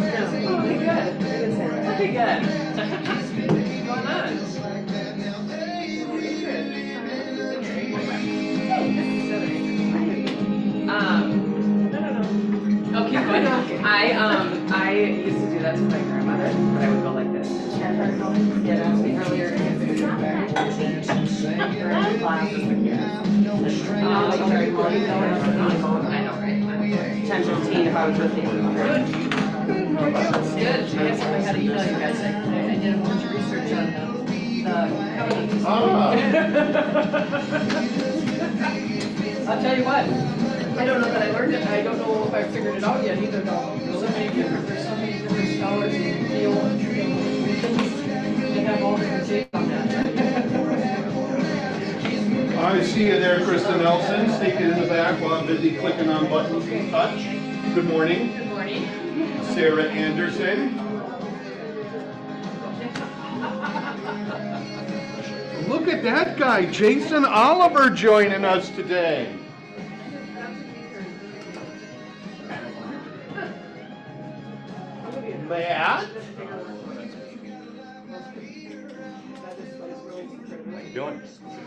Okay, good. Okay, good. What's going on? No. Okay, good. I used to do that to my grandmother, but I would go like this. Yeah, that's me earlier. I know, right? 10:15 if I was with you. Good. That's good. I guess I had to email you guys. I did a bunch of research on the county. I'll tell you what. I don't know that I learned it. I don't know if I figured it out yet either, though. There's so many different scholars in the field and regions that have all different takes on that. I see you there, Krista Nelson, sneaking in the back while I'm busy clicking on buttons and touch. Good morning. Good morning. Sarah Anderson. Look at that guy, Jason Oliver, joining us today. Matt. How you doing?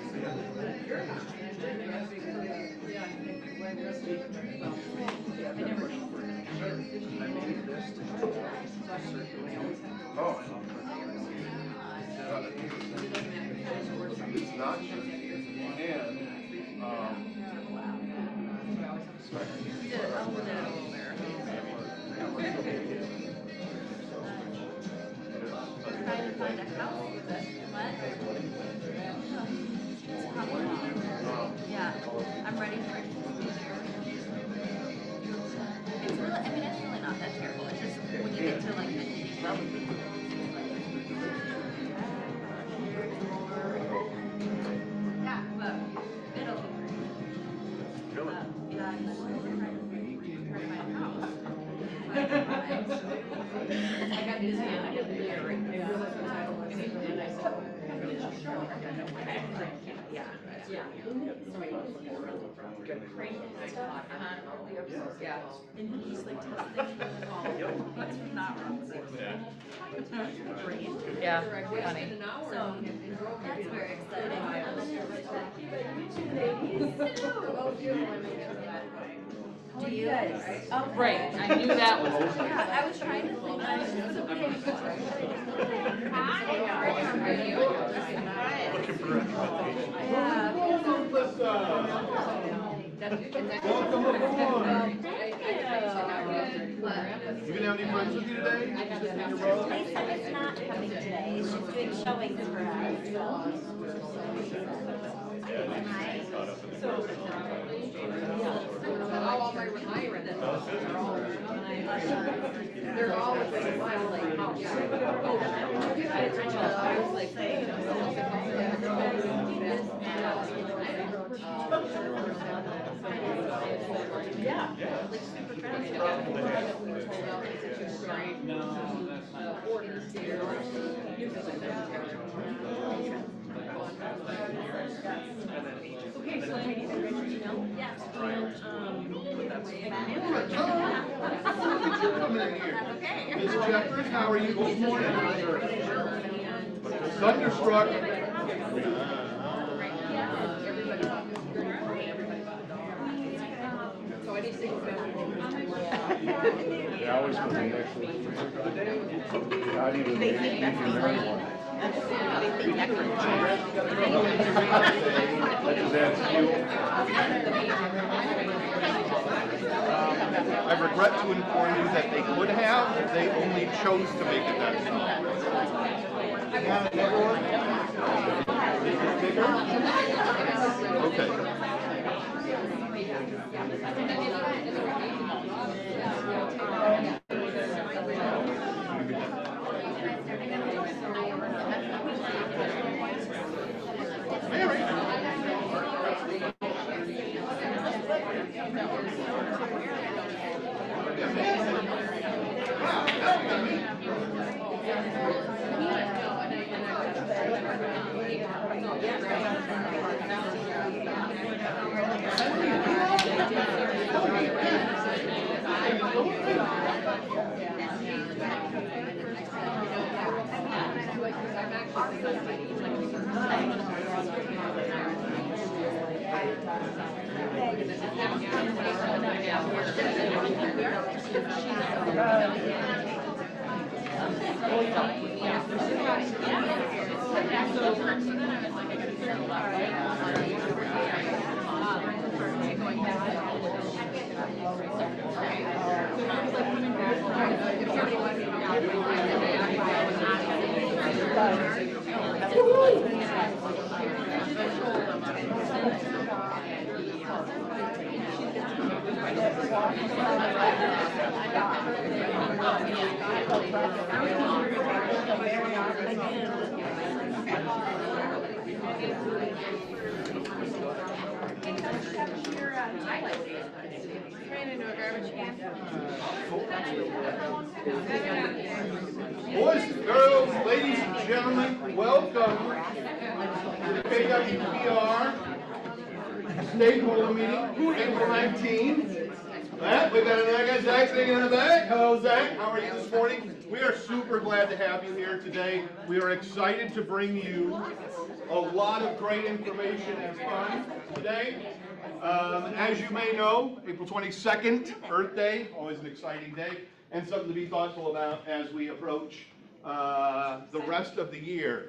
Oh. It's not just and trying to find a house with it. What? Yeah, I'm ready for it to be there. It's really, I mean, it's really not that terrible. It's just when you get to like the well, yeah, but it'll be great. really? Yeah, I'm trying to find a house. I got busy and I got the year right there. And I said, yeah. Yeah. And he's like testing what's not wrong with it. Yeah, funny. So that's very exciting. Do you? Oh, Right, I knew that was. yeah, I was trying to think. Looking for Welcome aboard. You gonna have any friends with you today? Lisa is not coming today. She's doing showings for us. They're all like house. Yeah. Okay, so I need to write your email. Yes. Ms. Jeffers, how are you this morning? Thunderstruck. They always put me next week. Not even the I regret to inform you that they could have, they only chose to make it that small. Is this bigger? Okay. Mary. Boys, girls, ladies and gentlemen, welcome to the KWPR Stakeholder Meeting, April 19th. We got another guy, Zach, sitting in the back. Hello, Zach. How are you this morning? We are super glad to have you here today. We are excited to bring you a lot of great information and fun today. As you may know, April 22nd, Earth Day, always an exciting day, and something to be thoughtful about as we approach the rest of the year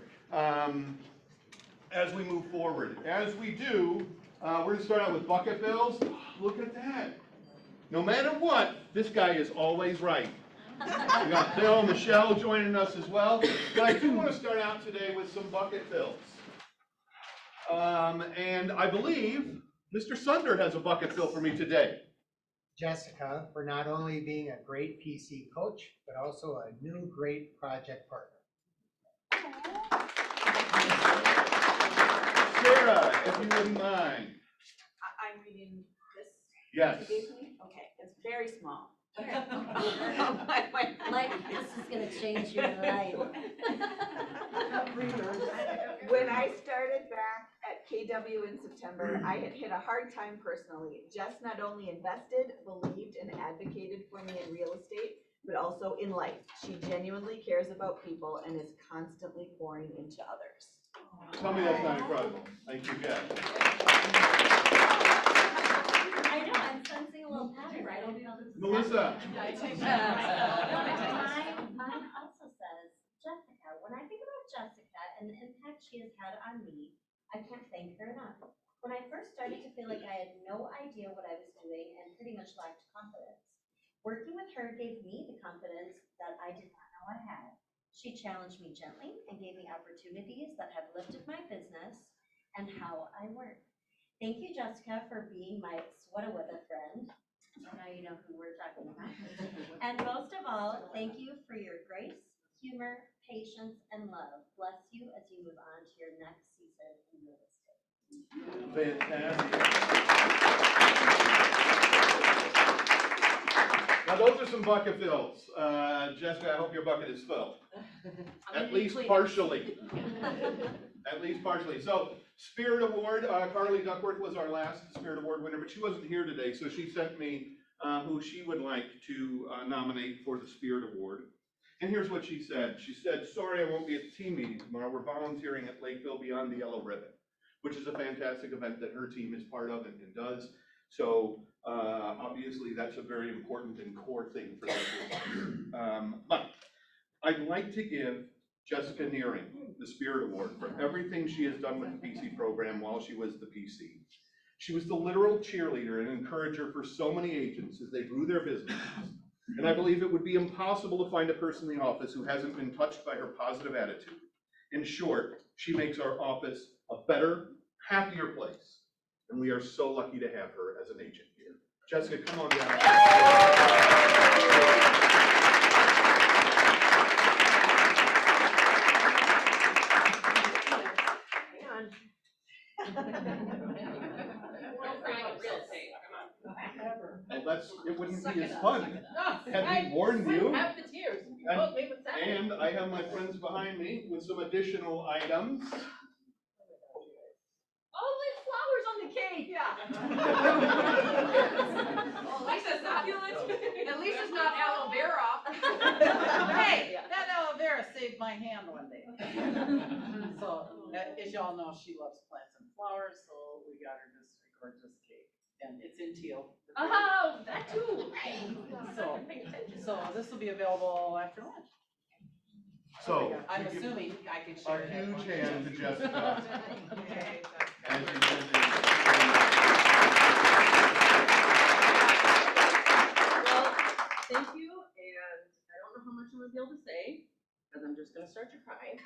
as we move forward. As we do, we're going to start out with bucket bills. Look at that. No matter what, this guy is always right. We got Bill and Michelle joining us as well. But I do want to start out today with some bucket bills. And I believe Mr. Sunder has a bucket bill for me today. Jessica, for not only being a great PC coach, but also a new great project partner. Sarah, if you wouldn't mind. I'm reading this. Yes. You gave me? Okay, it's very small. Like, this is gonna change your life. When I started back at KW in September, I had hit a hard time personally. Jess not only invested, believed, and advocated for me in real estate, but also in life. She genuinely cares about people and is constantly pouring into others. Tell me that's not incredible. Thank you, Jeff. I know, I'm sensing a little pattern. I don't know. Melissa. Mine also says, Jessica. When I think about Jessica and the impact she has had on me, I can't thank her enough. When I first started to feel like I had no idea what I was doing and pretty much lacked confidence, working with her gave me the confidence that I did not know I had. She challenged me gently and gave me opportunities that have lifted my business and how I work. Thank you, Jessica, for being my sweater-weather friend. Now you know who we're talking about. And most of all, thank you for your grace, humor, patience, and love. Bless you as you move on to your next season in real estate. Fantastic. Now those are some bucket fills. Jessica, I hope your bucket is filled. At least partially. At least partially. So, Spirit Award, Carly Duckworth was our last Spirit Award winner, but she wasn't here today, so she sent me who she would like to nominate for the Spirit Award. And here's what she said. She said, sorry I won't be at the team meeting tomorrow. We're volunteering at Lakeville Beyond the Yellow Ribbon, which is a fantastic event that her team is part of and does. So, obviously, that's a very important and core thing for them. But I'd like to give Jessica Nearing the Spirit Award for everything she has done with the PC program while she was the PC. She was the literal cheerleader and encourager for so many agents as they grew their businesses. And I believe it would be impossible to find a person in the office who hasn't been touched by her positive attitude. In short, she makes our office a better, happier place. And we are so lucky to have her as an agent here. Jessica, come on down. Well, it wouldn't be as fun. Had we warned you? Have the tears. And I have my friends behind me with some additional items. Oh, there's flowers on the cake. Yeah. At least it's succulent. At least it's not aloe vera. Hey, that aloe vera saved my hand one day. So, as y'all know, she loves plants and flowers, so we got her this gorgeous cake, and it's in teal. Oh, that too. So this will be available after lunch. So, I'm we give assuming I can share a it. at huge lunch. hand to Jessica. Okay. As you Well, thank you, and I don't know how much I'm gonna be able to say, because I'm just gonna start to cry.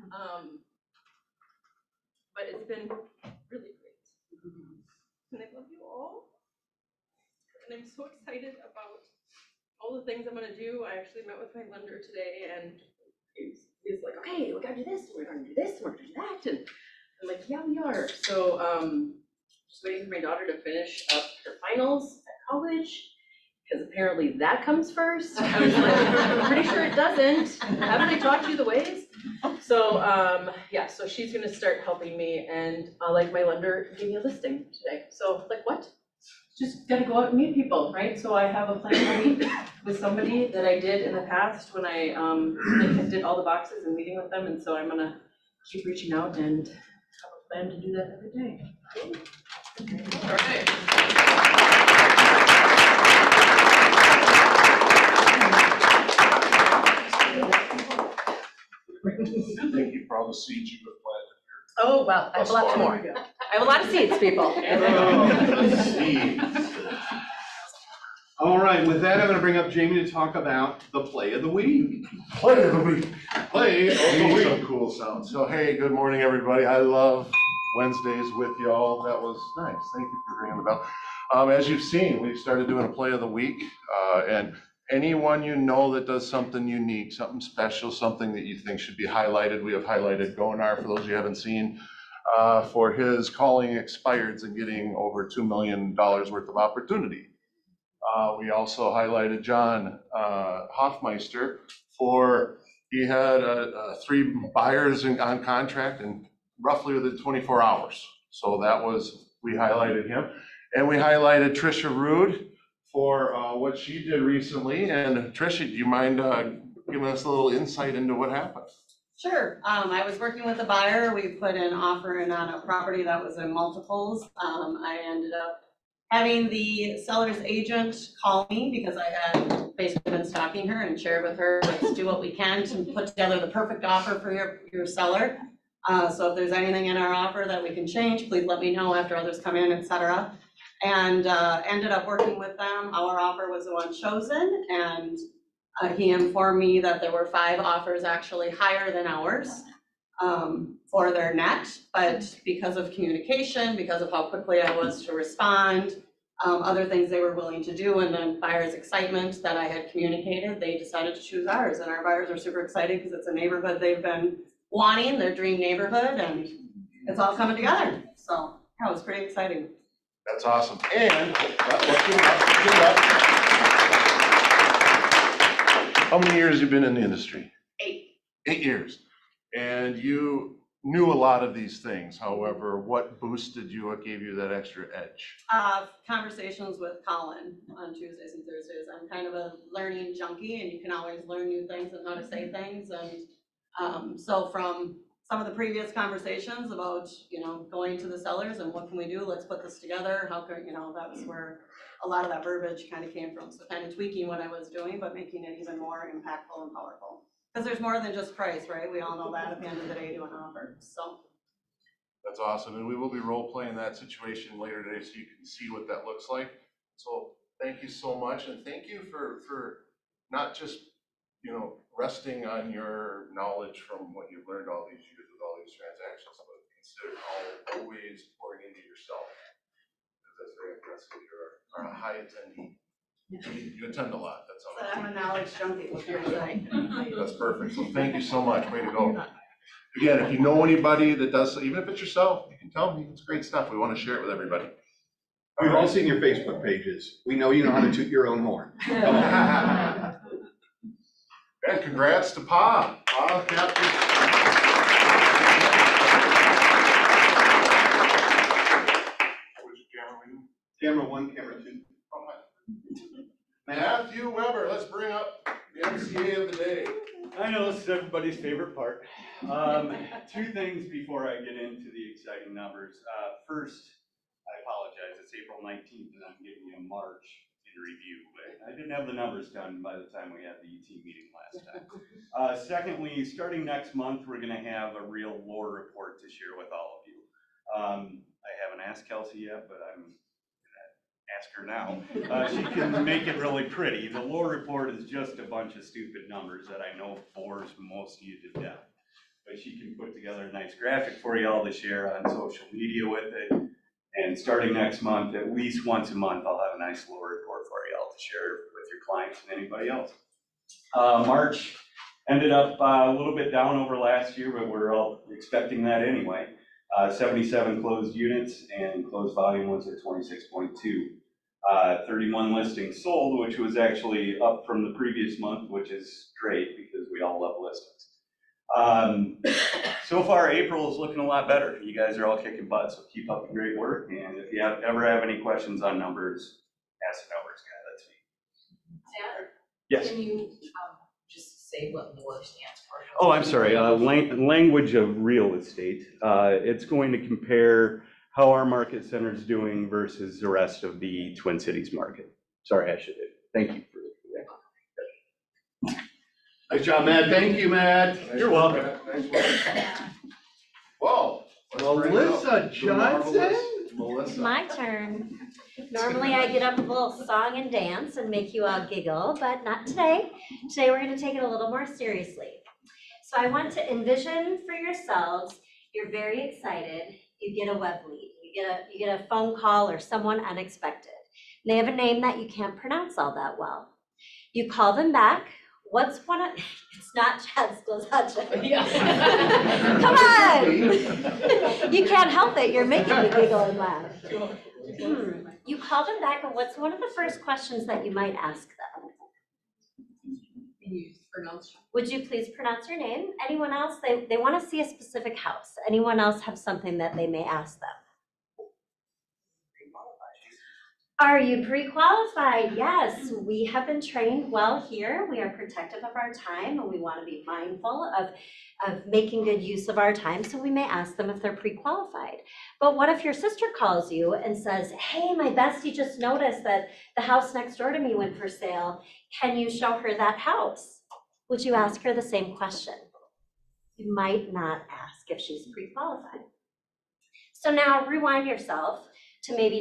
But it's been really great. And I love you all. And I'm so excited about all the things I'm gonna do. I actually met with my lender today, and he's like, okay, we gotta do this, we're gonna do this, we're gonna do that, and I'm like, yeah, we are. So, just waiting for my daughter to finish up her finals at college, because apparently that comes first. I was like, I'm pretty sure it doesn't. Haven't I taught you the ways? So, yeah, so she's gonna start helping me, and like my lender gave me a listing today. So, like, what? Just gotta go out and meet people, right? So I have a plan to meet with somebody that I did in the past when I did all the boxes and meeting with them, and so I'm gonna keep reaching out and have a plan to do that every day. All right. Thank you for all the seeds you have planted. Oh, well, I have lots more. I have a lot of seeds, people. All right, with that, I'm gonna bring up Jamie to talk about the play of the week. Play of the week. Play of the week. Some cool sounds. So, hey, good morning, everybody. I love Wednesdays with y'all. That was nice. Thank you for ringing the bell. As you've seen, we've started doing a play of the week, and anyone you know that does something unique, something special, something that you think should be highlighted, we have highlighted Gonar, for those you haven't seen, for his calling expireds and getting over $2 million worth of opportunity. We also highlighted John Hoffmeister for, he had 3 buyers on contract in roughly within 24 hours. So that was, we highlighted him. And we highlighted Trisha Rude for what she did recently. And Trisha, do you mind giving us a little insight into what happened? Sure. I was working with a buyer. We put an offer in on a property that was in multiples. I ended up having the seller's agent call me because I had basically been stalking her and shared with her, let's do what we can to put together the perfect offer for your seller. So if there's anything in our offer that we can change, please let me know after others come in, etc. And ended up working with them. Our offer was the one chosen, and he informed me that there were 5 offers actually higher than ours for their net, but because of communication, because of how quickly I was to respond, other things they were willing to do, and then buyers' excitement that I had communicated, they decided to choose ours. And our buyers are super excited because it's a neighborhood they've been wanting, their dream neighborhood, and it's all coming together. So yeah, it was pretty exciting. That's awesome. And let's give it up. How many years have you been in the industry? 8. 8 years. And you knew a lot of these things. However, what boosted you? What gave you that extra edge? Conversations with Colin on Tuesdays and Thursdays. I'm kind of a learning junkie, and you can always learn new things and how to say things. And so from some of the previous conversations about, going to the sellers and what can we do? Let's put this together. How can, that's where a lot of that verbiage kind of came from. So kind of tweaking what I was doing, but making it even more impactful and powerful. Because there's more than just price, right? We all know that at the end of the day to an offer, so. That's awesome, and we will be role-playing that situation later today so you can see what that looks like. So thank you so much, and thank you for not just, resting on your knowledge from what you've learned all these years with all these transactions, but consider always pouring into yourself. Because as you're a high attendee. You attend a lot, that's all. I'm a knowledge junkie, what can I say? That's perfect, so thank you so much, way to go. Again, if you know anybody that does, even if it's yourself, you can tell me, it's great stuff, we want to share it with everybody. We've all seen your Facebook pages. We know you know how to toot your own horn. And congrats to Pa. Pa, Captain. Which camera we do? Camera 1, camera 2. Matthew Weber, let's bring up the MCA of the day. I know this is everybody's favorite part. Two things before I get into the exciting numbers. First, I apologize, it's April 19th and I'm giving you a March in review, but I didn't have the numbers done by the time we had the ET meeting last time. Secondly, starting next month, we're gonna have a real lore report to share with all of you. I haven't asked Kelsey yet, but I'm gonna ask her now. She can make it really pretty. The lore report is just a bunch of stupid numbers that I know bores most of you to death. But she can put together a nice graphic for you all to share on social media with it. And starting next month, at least once a month, I'll have a nice lore report for you all to share with your clients and anybody else. March ended up a little bit down over last year, but we're all expecting that anyway. 77 closed units and closed volume was at 26.2. 31 listings sold, which was actually up from the previous month, which is great because we all love listings. So far, April is looking a lot better. You guys are all kicking butt, so keep up the great work. And if you ever have any questions on numbers, ask the numbers guy. That's me. Tanner, Yes. can you just say what LORE stands for? Oh, I'm sorry. Language of real estate. It's going to compare how our market center is doing versus the rest of the Twin Cities market. Sorry, I should have. Thank you for that. Nice job, Matt. Thank you, Matt. You're welcome. Nice work. Whoa. Melissa Johnson? Melissa. My turn. Normally I get up with a little song and dance and make you all giggle, but not today. Today we're going to take it a little more seriously. So I want to envision for yourselves, you're very excited, you get a web lead, you get a phone call or someone unexpected. And they have a name that you can't pronounce all that well. You call them back. What's one of, it's not Chad's Glazach. Yeah. Come on. You can't help it. You're making me giggle and laugh. You call them back, and what's one of the first questions that you might ask them? Can you pronounce? Would you please pronounce your name? Anyone else? They want to see a specific house. Anyone else have something that they may ask them? Are you pre-qualified? Yes, we have been trained well here. We are protective of our time and we want to be mindful of making good use of our time. So we may ask them if they're pre-qualified. But what if your sister calls you and says, hey, my bestie just noticed that the house next door to me went for sale. Can you show her that house? Would you ask her the same question? You might not ask if she's pre-qualified. So now rewind yourself to maybe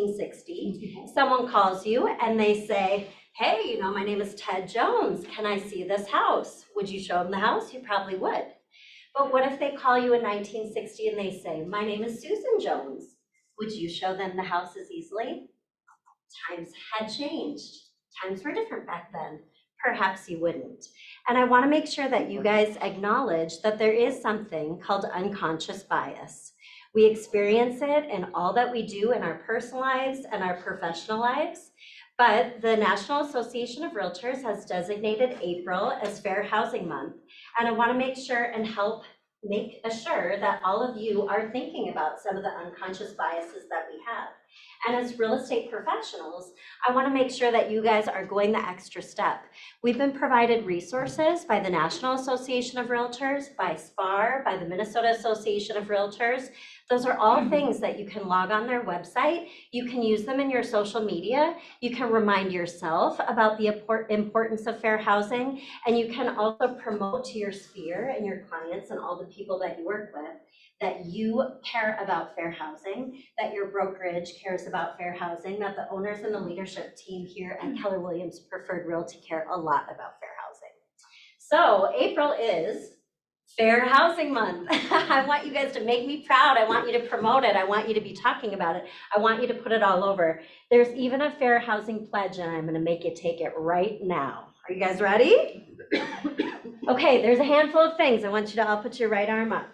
1960, someone calls you and they say, hey, my name is Ted Jones. Can I see this house? Would you show them the house? You probably would. But what if they call you in 1960 and they say, my name is Susan Jones. Would you show them the house as easily? Times had changed. Times were different back then. Perhaps you wouldn't. And I want to make sure that you guys acknowledge that there is something called unconscious bias. We experience it in all that we do in our personal lives and our professional lives, but the National Association of Realtors has designated April as Fair Housing Month, and I want to make sure and help make sure that all of you are thinking about some of the unconscious biases that we have. And as real estate professionals, I want to make sure that you guys are going the extra step. We've been provided resources by the National Association of Realtors, by SPAR, by the Minnesota Association of Realtors. Those are all things that you can log on their website. You can use them in your social media. You can remind yourself about the importance of fair housing, and you can also promote to your sphere and your clients and all the people that you work with that you care about fair housing, that your brokerage cares about fair housing, that the owners and the leadership team here at Keller Williams Preferred Realty care a lot about fair housing. So April is Fair Housing Month. I want you guys to make me proud. I want you to promote it. I want you to be talking about it. I want you to put it all over. There's even a fair housing pledge, and I'm going to make you take it right now. Are you guys ready? Okay, there's a handful of things. I want you to all put your right arm up.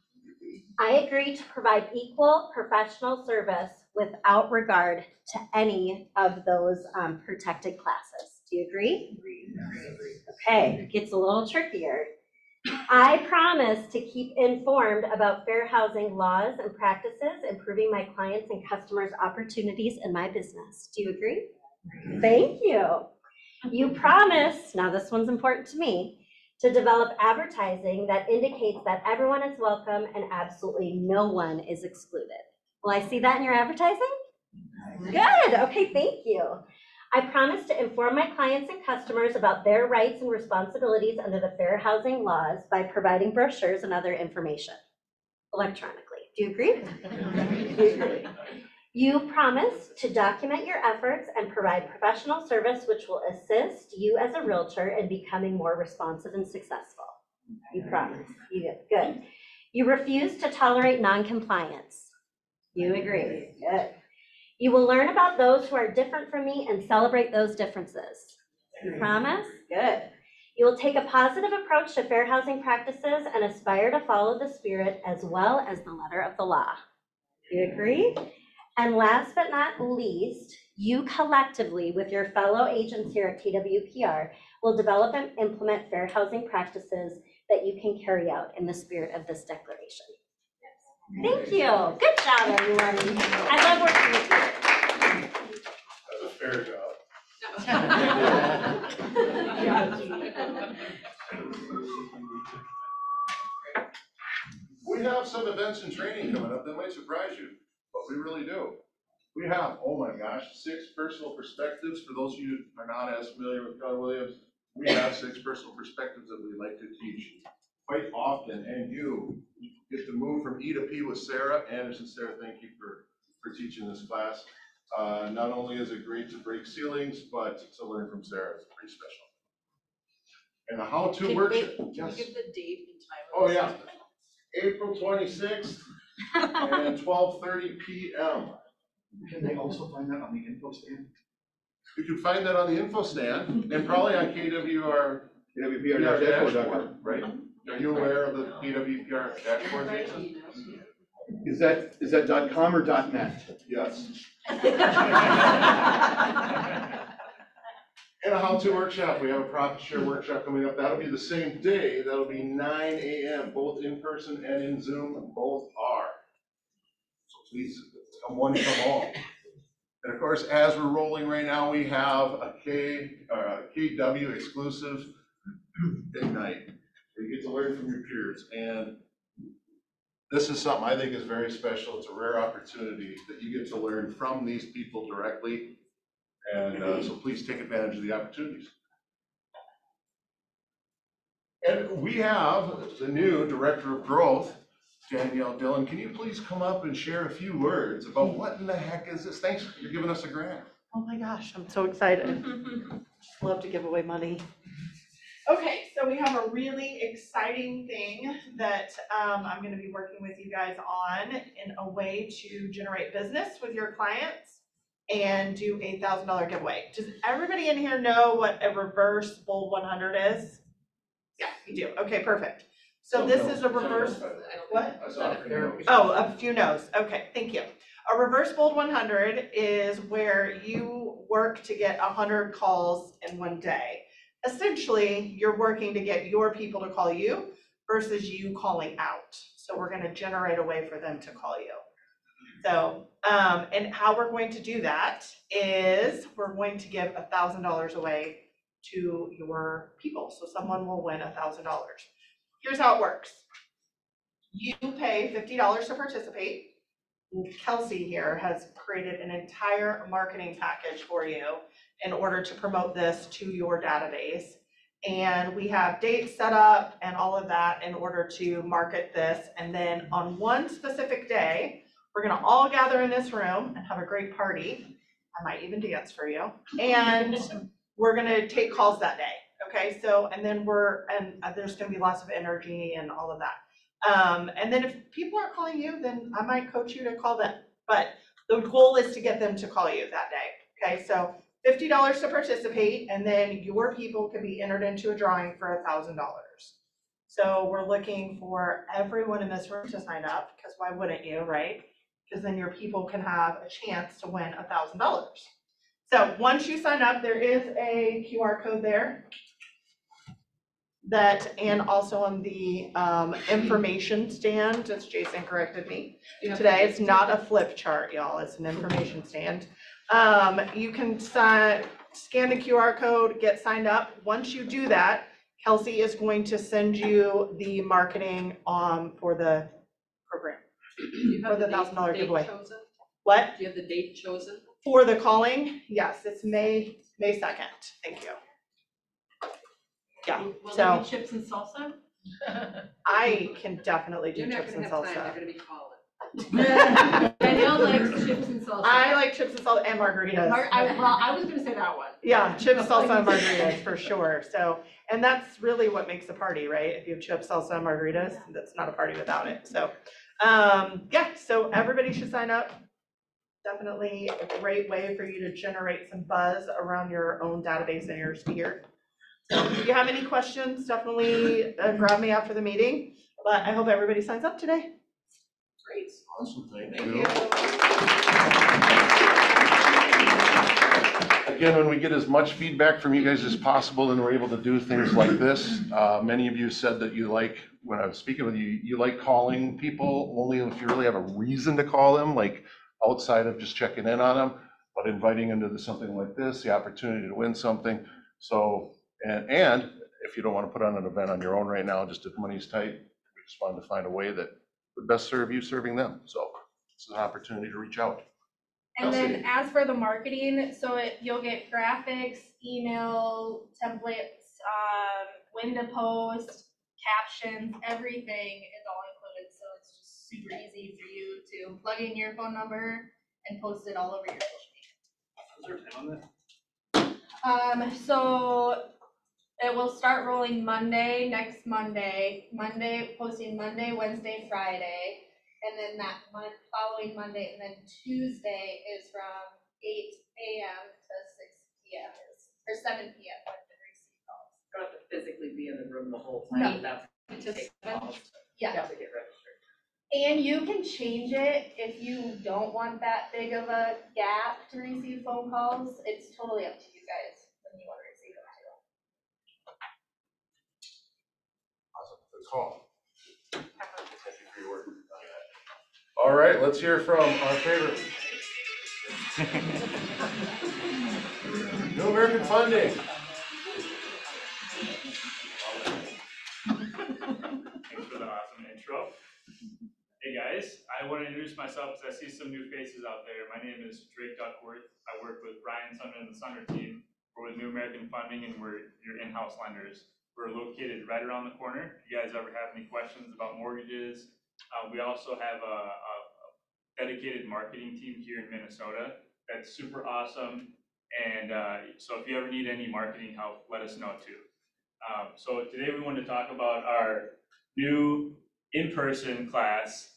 I agree to provide equal professional service without regard to any of those protected classes. Do you agree? Okay, it gets a little trickier. I promise to keep informed about fair housing laws and practices, improving my clients' and customers' opportunities in my business. Do you agree? Thank you. You promise, now this one's important to me, To develop advertising that indicates that everyone is welcome and absolutely no one is excluded. Will I see that in your advertising? Good, okay, thank you. I promise to inform my clients and customers about their rights and responsibilities under the fair housing laws by providing brochures and other information electronically. Do you agree? Do you agree? You promise to document your efforts and provide professional service which will assist you as a realtor in becoming more responsive and successful. You promise. You did. Good. You refuse to tolerate non-compliance. You agree. Good. You will learn about those who are different from me and celebrate those differences. You promise? Good. You will take a positive approach to fair housing practices and aspire to follow the spirit as well as the letter of the law. You agree? And last but not least, you collectively with your fellow agents here at KWPR will develop and implement fair housing practices that you can carry out in the spirit of this declaration. Thank you. Good job, everyone. I love working with you. That's a fair job. We have some events and training coming up that might surprise you, but we really do. We have, oh my gosh, 6 personal perspectives. For those of you who are not as familiar with Keller Williams, we have 6 personal perspectives that we like to teach quite often, and you get to move from E to P with Sarah Anderson. Sarah, thank you for teaching this class. Not only is it great to break ceilings, but to learn from Sarah is pretty special. And the how-to workshop. Can you give the date and time? Oh, yeah. April 26th and 12:30 p.m. Can they also find that on the info stand? You can find that on the info stand and probably on KWPR dashboard, right? Are you aware of the KWPR dashboard, Jason? Is that .com or .net? Yes. And a how-to workshop. We have a profit share workshop coming up. That'll be the same day. That'll be 9 a.m. both in person and in Zoom. Both are. So please come one, come all. And of course, as we're rolling right now, we have a KW exclusive Ignite, where you get to learn from your peers. And this is something I think is very special. It's a rare opportunity that you get to learn from these people directly. And so please take advantage of the opportunities. And we have the new Director of Growth, Danielle Dillon. Can you please come up and share a few words about what in the heck is this? Thanks for giving us a grant. Oh my gosh, I'm so excited. Love to give away money. Okay, so we have a really exciting thing that I'm going to be working with you guys on in a way to generate business with your clients and do a $1,000 giveaway. Does everybody in here know what a reverse bold 100 is? Yeah, you do. Okay, perfect. So this is a reverse, what? Oh, a few no's. Okay, thank you. A reverse bold 100 is where you work to get 100 calls in one day. Essentially, you're working to get your people to call you versus you calling out. So we're going to generate a way for them to call you. So, and how we're going to do that is we're going to give $1,000 away to your people. So someone will win $1,000. Here's how it works. You pay $50 to participate. Kelsey here has created an entire marketing package for you in order to promote this to your database. And we have dates set up and all of that in order to market this. And then on one specific day, we're gonna all gather in this room and have a great party. I might even dance for you. And we're gonna take calls that day, okay? So, and then there's gonna be lots of energy and all of that. And then if people aren't calling you, then I might coach you to call them. But the goal is to get them to call you that day, okay? So $50 to participate, and then your people can be entered into a drawing for $1,000. So we're looking for everyone in this room to sign up, because why wouldn't you, right? Because then your people can have a chance to win $1,000. So once you sign up, there is a QR code there and also on the information stand, as Jason corrected me today, it's not a flip chart, y'all, it's an information stand. You can scan the QR code, get signed up. Once you do that, Kelsey is going to send you the marketing for the program, Do you for have the the date $1,000 giveaway. chosen? What? Do you have the date chosen? For the calling? Yes, it's May 2nd. Thank you. Yeah, Will so there be chips and salsa? I can definitely do You're not chips gonna and have time, salsa. they're gonna be calling. Danielle likes chips and salsa. I like chips and salsa and margaritas. I was gonna say that one. Yeah, chips, salsa, and margaritas for sure. So, and that's really what makes a party, right? If you have chips, salsa, and margaritas, that's not a party without it. So, yeah, so everybody should sign up. Definitely a great way for you to generate some buzz around your own database and your sphere. So if you have any questions, definitely grab me after the meeting. But I hope everybody signs up today. Great. Awesome, thank Thank you. you. Again, when we get as much feedback from you guys as possible, then we're able to do things like this. Many of you said that you like, when I was speaking with you, you like calling people only if you really have a reason to call them, like outside of just checking in on them, but inviting them to something like this, the opportunity to win something. So, and if you don't want to put on an event on your own right now, just if money's tight, we just wanted to find a way that would best serve you serving them. So it's an opportunity to reach out. And then as for the marketing, so you'll get graphics, email, templates, when to post, captions, everything is all included. So it's just super easy for you to plug in your phone number and post it all over your social media. Is there a time on this? So it will start rolling Monday, next Monday, posting Monday, Wednesday, Friday. And then that following Monday, and then Tuesday is from 8 a.m. to 6 p.m. or 7 p.m. when the receive calls. You don't have to physically be in the room the whole No. time. That's Just calls. yeah. You have to get registered. And you can change it if you don't want that big of a gap to receive phone calls. It's totally up to you guys when you want to receive them too. Awesome, good call. Thank you for your work. All right, let's hear from our favorite. New American Funding. Thanks for the awesome intro. Hey guys, I want to introduce myself because I see some new faces out there. My name is Drake Duckworth. I work with Brian Sunder and the Sunder team. We're with New American Funding and we're your in-house lenders. We're located right around the corner. If you guys ever have any questions about mortgages, we also have a dedicated marketing team here in Minnesota that's super awesome. And so if you ever need any marketing help, let us know too. So today we want to talk about our new in-person class.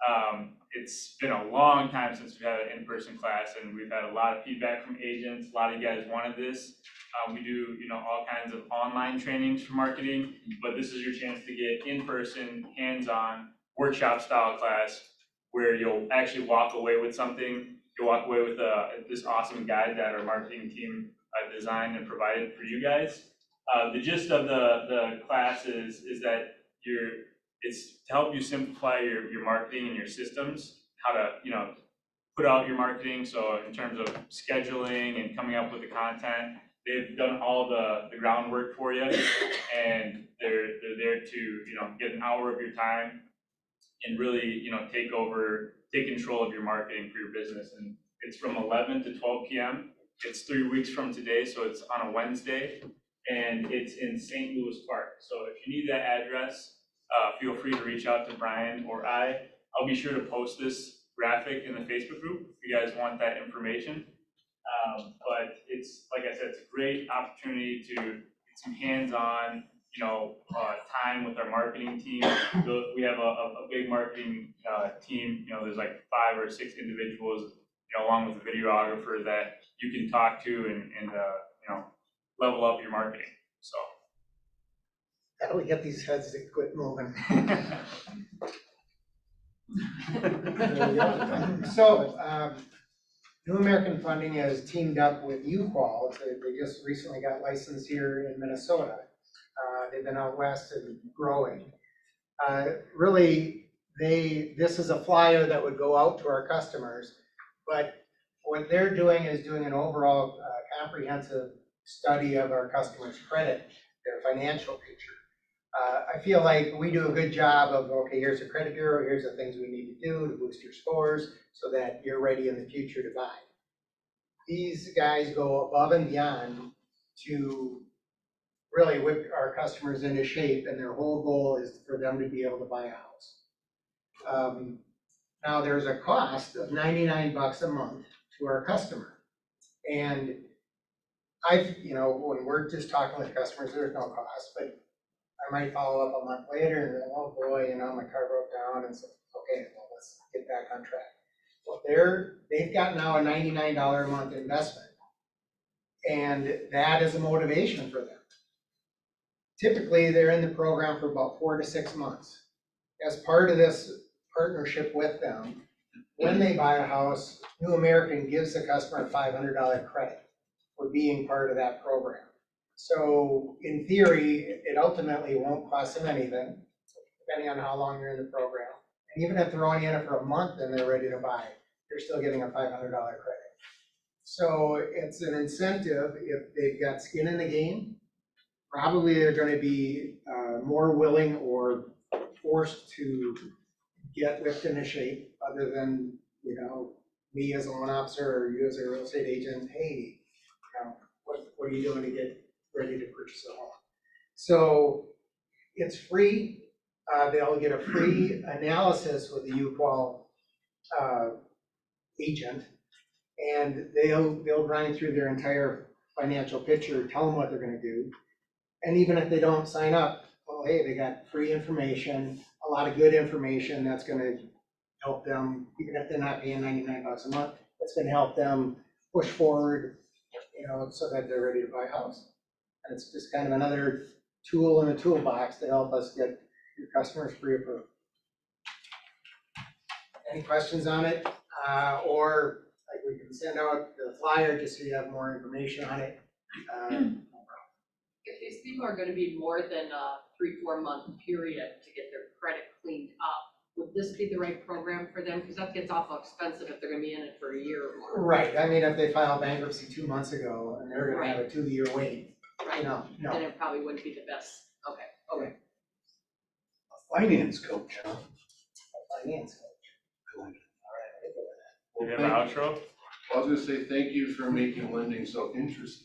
It's been a long time since we've had an in-person class, and we've had a lot of feedback from agents. A lot of you guys wanted this. We do, all kinds of online trainings for marketing, but this is your chance to get in-person, hands-on, workshop-style class where you'll actually walk away with something. You'll walk away with this awesome guide that our marketing team designed and provided for you guys. The gist of the class is that it's to help you simplify your marketing and your systems, how to, put out your marketing. So in terms of scheduling and coming up with the content, they've done all the groundwork for you, and they're there to, get an hour of your time and really, take control of your marketing for your business. And it's from 11 to 12 p.m. It's 3 weeks from today, so it's on a Wednesday, and it's in St. Louis Park. So if you need that address, feel free to reach out to Brian or I'll be sure to post this graphic in the Facebook group if you guys want that information. But it's, like I said, it's a great opportunity to get some hands-on, time with our marketing team. We have a big marketing team. There's like 5 or 6 individuals, along with a videographer that you can talk to and level up your marketing. So. How do we get these heads to quit moving? So, New American Funding has teamed up with UQual. They just recently got licensed here in Minnesota. They've been out west and growing. Really, this is a flyer that would go out to our customers, but what they're doing is doing an overall comprehensive study of our customers' credit their financial picture. I feel like we do a good job of, okay, here's the credit bureau, here's the things we need to do to boost your scores so that you're ready in the future to buy. These guys go above and beyond to really whip our customers into shape, and their whole goal is for them to be able to buy a house. Now, there's a cost of $99 a month to our customer. And when we're just talking with customers, there's no cost, but I might follow up a month later and, oh boy, my car broke down, and so, okay, well, let's get back on track. Well, they've got now a $99 a month investment, and that is a motivation for them. Typically, they're in the program for about 4 to 6 months. As part of this partnership with them, when they buy a house, New American gives the customer a $500 credit for being part of that program. So in theory, it ultimately won't cost them anything, depending on how long you're in the program. And even if they're only in it for a month and they're ready to buy, they're still getting a $500 credit. So it's an incentive. If they've got skin in the game, probably they're going to be more willing or forced to get whipped into shape, other than, me as a loan officer or you as a real estate agent, hey, what are you doing to get ready to purchase a home? So it's free. They'll get a free analysis with the UQual agent, and they'll grind through their entire financial picture, tell them what they're going to do. And even if they don't sign up, well, hey, they got free information, a lot of good information that's going to help them, even if they're not paying $99 a month, that's going to help them push forward, so that they're ready to buy a house. And it's just kind of another tool in the toolbox to help us get your customers pre-approved. Any questions on it? Or like we can send out the flyer just so you have more information on it. If these people are gonna be more than a 3-4 month period to get their credit cleaned up, would this be the right program for them? Because that gets awful expensive if they're gonna be in it for a year or more. Right. I mean, if they filed bankruptcy 2 months ago and they're gonna have a 2-year wait, Right. no. Then it probably wouldn't be the best. Okay. A finance coach, huh? A finance coach. Well, You have an outro? I was gonna say thank you for making lending so interesting.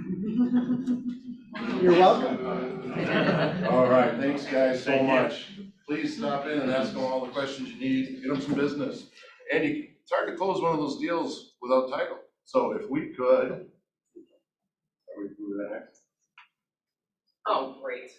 You're welcome. All right, thanks guys so Thank you. much. Please stop in and ask them all the questions you need, get them some business. And it's hard to close one of those deals without title. So if we could, are we through that? Oh, great.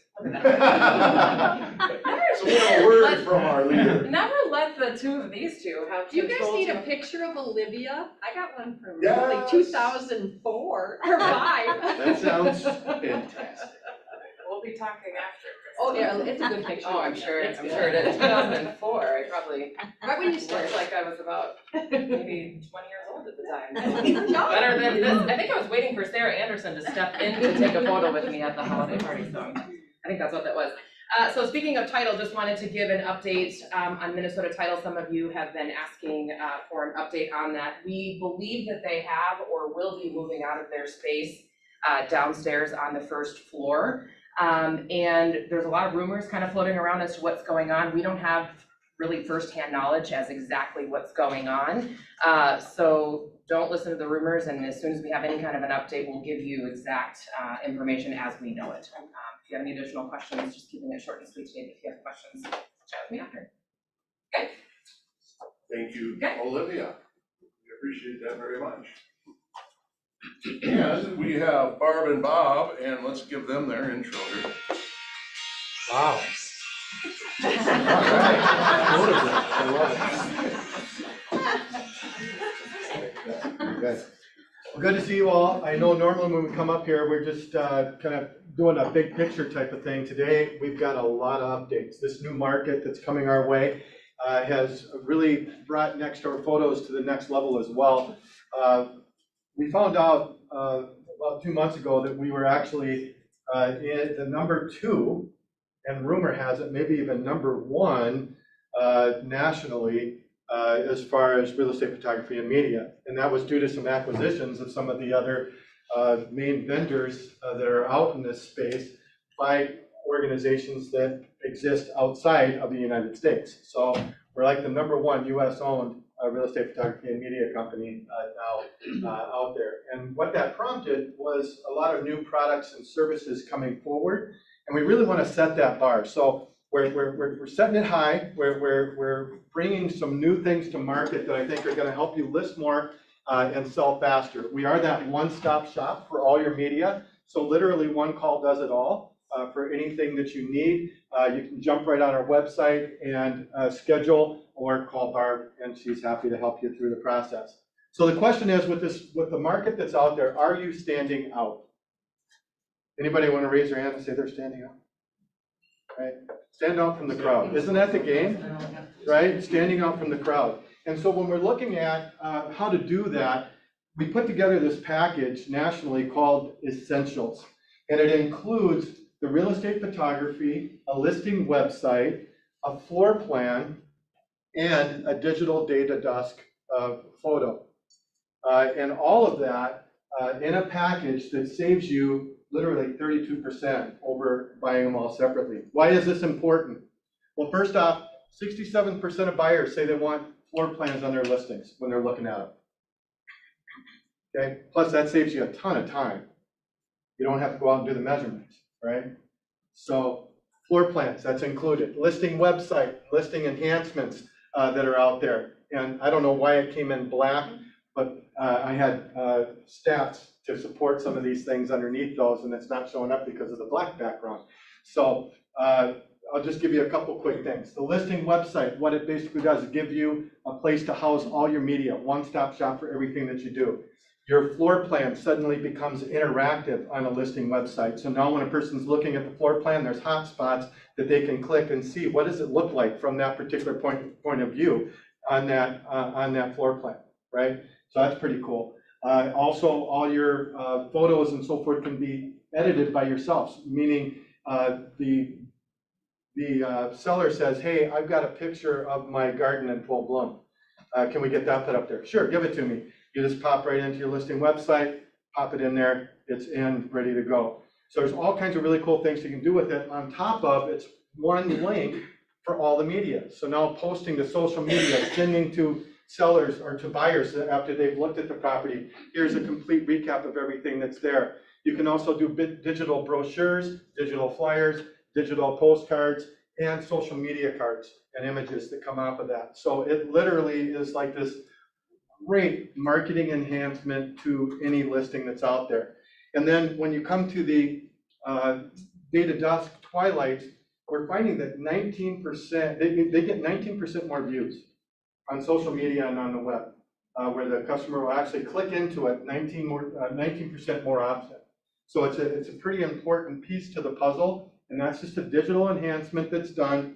So we have a word from our leader. Never let the two of these two have Do you guys control need a to- picture of Olivia? I got one from Yes. like 2004 or 5. That sounds fantastic. We'll be talking after. Oh, yeah, it's a good picture. Oh, I'm sure It's it good. is. 2004, I probably Right when you looked started. like I was about maybe 20 years old at the time. No. Better than this. I think I was waiting for Sarah Anderson to step in to take a photo with me at the holiday party, so I think that's what that was. So speaking of title, just wanted to give an update on Minnesota Title. Some of you have been asking for an update on that. We believe that they have or will be moving out of their space downstairs on the first floor. And there's a lot of rumors kind of floating around as to what's going on. We don't have really firsthand knowledge as exactly what's going on. So don't listen to the rumors, and as soon as we have any kind of an update, we'll give you exact information as we know it. If you have any additional questions, just keeping it short and sweet today. If you have questions, chat with me after. Okay. Thank you, Okay. Olivia. We appreciate that very much. And we have Barb and Bob, and let's give them their intro here. Wow. All right. I love it. Good. Well, good to see you all. I know normally when we come up here, we're just kind of doing a big picture type of thing. Today, we've got a lot of updates. This new market that's coming our way has really brought next door photos to the next level as well. We found out about 2 months ago that we were actually in the number 2, and rumor has it maybe even number 1 nationally as far as real estate photography and media. And that was due to some acquisitions of some of the other main vendors that are out in this space. by organizations that exist outside of the United States. So we're like the #1 US owned real estate photography and media company now out there. And what that prompted was a lot of new products and services coming forward. And we really want to set that bar. So we're setting it high. We're bringing some new things to market that I think are going to help you list more and sell faster. We are that one-stop shop for all your media. So literally one call does it all. For anything that you need, you can jump right on our website and schedule or call Barb, and she's happy to help you through the process. So the question is, with the market that's out there, are you standing out? Anybody want to raise their hand and say they're standing out? Right? Stand out from the crowd. Isn't that the game? Right? Standing out from the crowd. And so when we're looking at how to do that, we put together this package nationally called Essentials. And it includes the real estate photography, a listing website, a floor plan, and a digital data dusk photo. And all of that in a package that saves you literally 32% over buying them all separately. Why is this important? Well, first off, 67% of buyers say they want floor plans on their listings when they're looking at them. Okay, plus that saves you a ton of time. You don't have to go out and do the measurements, right? So floor plans, that's included. Listing website, listing enhancements that are out there. And I don't know why it came in black, but I had stats to support some of these things underneath those, and it's not showing up because of the black background. So I'll just give you a couple quick things. The listing website, what it basically does is give you a place to house all your media, one-stop shop for everything that you do. Your floor plan suddenly becomes interactive on a listing website. So now when a person's looking at the floor plan, there's hot spots that they can click and see what does it look like from that particular point of view on that floor plan, right? So that's pretty cool. Also, all your photos and so forth can be edited by yourselves, meaning the seller says, hey, I've got a picture of my garden in full bloom. Can we get that put up there? Sure, give it to me. You just pop right into your listing website, pop it in there, it's in, ready to go. So there's all kinds of really cool things you can do with it. On top of, it's one link for all the media. So now posting to social media, sending to sellers or to buyers after they've looked at the property, here's a complete recap of everything that's there. You can also do digital brochures, digital flyers, digital postcards, and social media cards and images that come off of that. So it literally is like this great marketing enhancement to any listing that's out there. And then when you come to the data dusk twilight, we're finding that 19%, they get 19% more views on social media and on the web, where the customer will actually click into it 19% more often. So it's a pretty important piece to the puzzle, and that's just a digital enhancement that's done.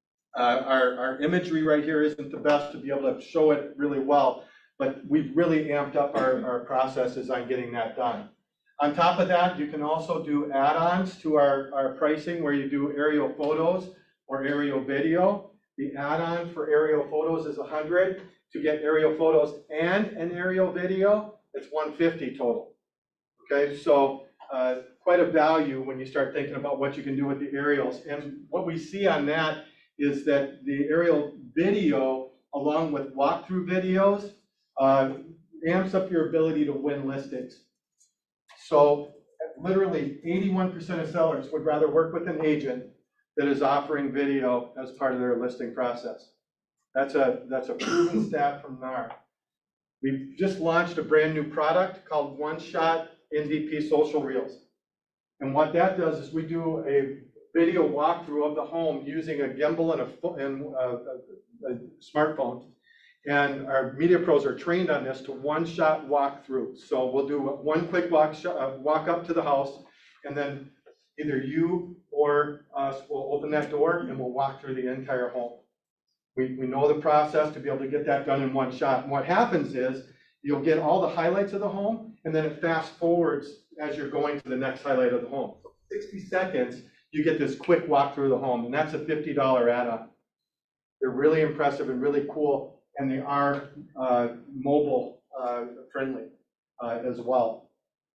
Our imagery right here isn't the best to be able to show it really well, but we've really amped up our processes on getting that done. On top of that, you can also do add-ons to our pricing where you do aerial photos or aerial video. The add-on for aerial photos is $100. To get aerial photos and an aerial video, it's $150 total. Okay, so quite a value when you start thinking about what you can do with the aerials. And what we see on that is that the aerial video, along with walkthrough videos, amps up your ability to win listings. So literally 81% of sellers would rather work with an agent that is offering video as part of their listing process. That's a proven stat from NAR. We've just launched a brand new product called One Shot MVP Social Reels. And what that does is we do a video walkthrough of the home using a gimbal and a smartphone. And our media pros are trained on this to one-shot walkthrough. So we'll do one quick walk up to the house, and then either you or us will open that door and we'll walk through the entire home. We know the process to be able to get that done in one shot. And what happens is you'll get all the highlights of the home, and then it fast forwards as you're going to the next highlight of the home. 60 seconds, you get this quick walk through the home, and that's a $50 add-on. They're really impressive and really cool. And they are mobile friendly as well.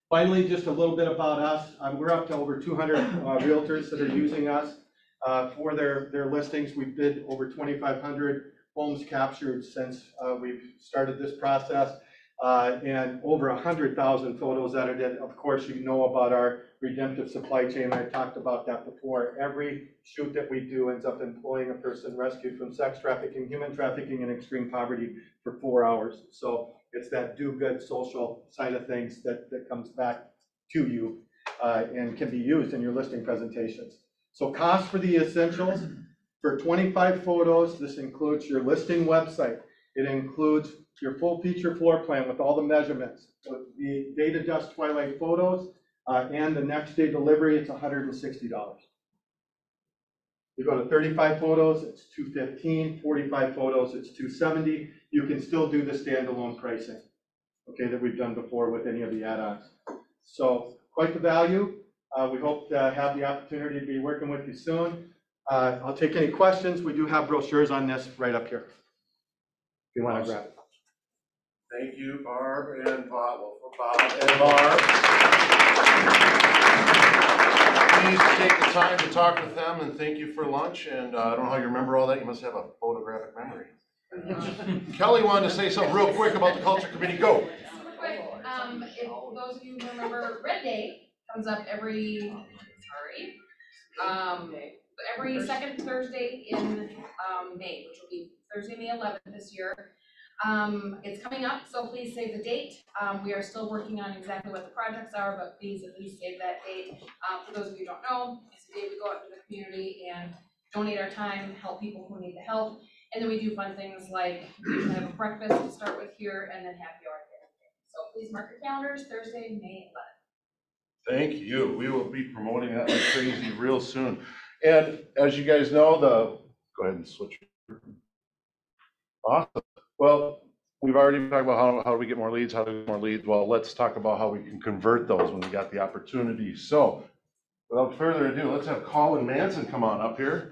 Finally, just a little bit about us. We're up to over 200 realtors that are using us for their listings. We've bid over 2,500 homes captured since we've started this process, and over 100,000 photos edited. Of course, you know about our redemptive supply chain. I talked about that before. Every shoot that we do ends up employing a person rescued from sex trafficking, human trafficking, and extreme poverty for 4 hours. So it's that do-good social side of things that comes back to you and can be used in your listing presentations. So cost for the essentials, for 25 photos, this includes your listing website. It includes your full feature floor plan with all the measurements, the date adjust twilight photos, and the next day delivery, it's $160. You go to 35 photos, it's $215, 45 photos, it's $270. You can still do the standalone pricing, okay, that we've done before with any of the add-ons. So quite the value. We hope to have the opportunity to be working with you soon. I'll take any questions. We do have brochures on this right up here, if you want to grab it. Thank you, Barb and Bob. Well, for Bob and Barb. Please take the time to talk with them, and thank you for lunch. And I don't know how you remember all that. You must have a photographic memory. Kelly wanted to say something real quick about the culture committee. Go. Super quick, if those of you who remember, Red Day comes up every second Thursday in May, which will be Thursday, May 11th this year. It's coming up, so please save the date. We are still working on exactly what the projects are, but please at least save that date. For those of you who don't know, it's the day we go out to the community and donate our time, help people who need the help. And then we do fun things like we usually have a breakfast to start with here and then happy hour. So please mark your calendars, Thursday, May 11th. Thank you. We will be promoting that like crazy real soon. And as you guys know, go ahead and switch. Awesome. Well, we've already talked about how do we get more leads, how do we get more leads. Well, let's talk about how we can convert those when we got the opportunity. So without further ado, let's have Colin Manson come on up here.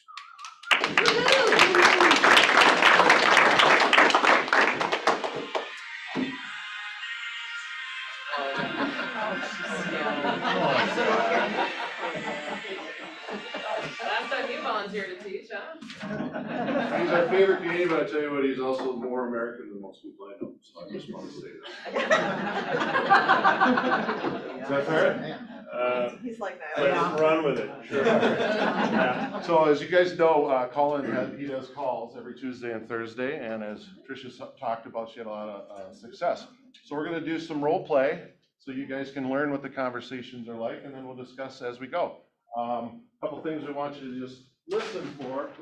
Last time you volunteered to teach, huh? He's our favorite Canadian, but I tell you what, he's also more American than most people I know, so I just want to say that. Is that fair? He's like that. Let's run with it, sure. Yeah. So as you guys know, Colin, he does calls every Tuesday and Thursday, and as Tricia talked about, she had a lot of success. So we're gonna do some role play, so you guys can learn what the conversations are like, and then we'll discuss as we go. Couple things we want you to just listen for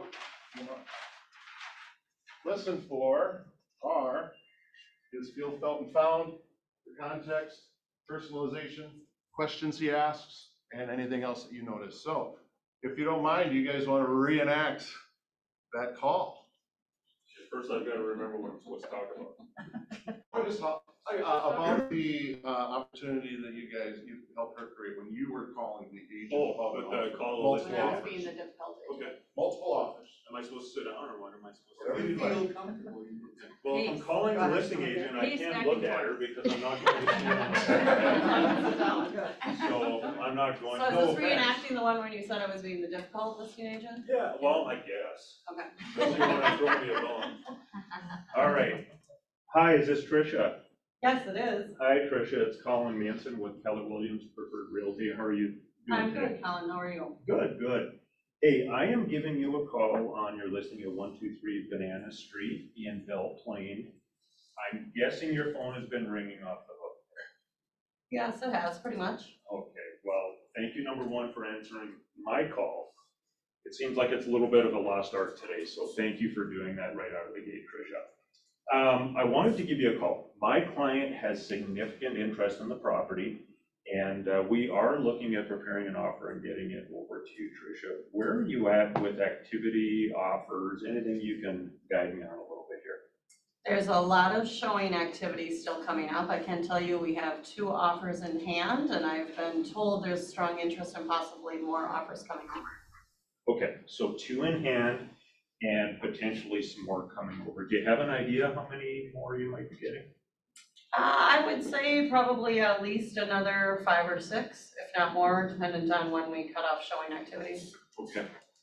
are his feel, felt, and found, the context, personalization, questions he asks, and anything else that you notice. So if you don't mind, you guys want to reenact that call? First, I've got to remember what I'm supposed to talk about. About the opportunity that you helped her create when you were calling the agent. Call the multiple offers. Being the difficulty. Okay. Multiple offers. Am I supposed to sit down or what am I supposed to Whatever do? you'd like. Well, if I'm calling the listing agent, I can't look at her because I'm not going to see her. So I'm not going to. So is this reenacting the one when you said I was being the difficult listing agent? Yeah, well, I guess. Okay. Doesn't want to throw me a bone. All right. Hi, is this Tricia? Yes, it is. Hi, Tricia. It's Colin Manson with Keller Williams Preferred Realty. How are you doing I'm today? good, Colin. How are you? Good, good. Hey, I am giving you a call on your listing of 123 Banana Street in Belle Plaine. I'm guessing your phone has been ringing off the hook. Yes, it has, pretty much. Okay, well, thank you, number one, for answering my call. It seems like it's a little bit of a lost art today, so thank you for doing that right out of the gate, Tricia. I wanted to give you a call. My client has significant interest in the property, and we are looking at preparing an offer and getting it over to you, Tricia. Where are you at with activity, offers, anything you can guide me on a little bit here? There's a lot of showing activity still coming up. I can tell you we have 2 offers in hand, and I've been told there's strong interest in possibly more offers coming over. Okay, so 2 in hand and potentially some more coming over. Do you have an idea how many more you might be getting? I would say probably at least another 5 or 6, if not more, depending on when we cut off showing activities. Okay,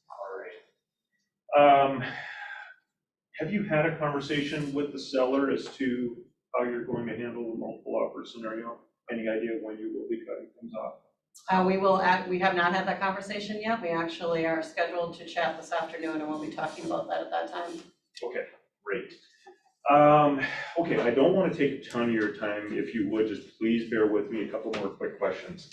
all right. Have you had a conversation with the seller as to how you're going to handle the multiple offer scenario? Any idea when you will be cutting things off? We have not had that conversation yet. We actually are scheduled to chat this afternoon, and we'll be talking about that at that time. Okay, great. Okay, I don't want to take a ton of your time. If you would, just please bear with me a couple more quick questions.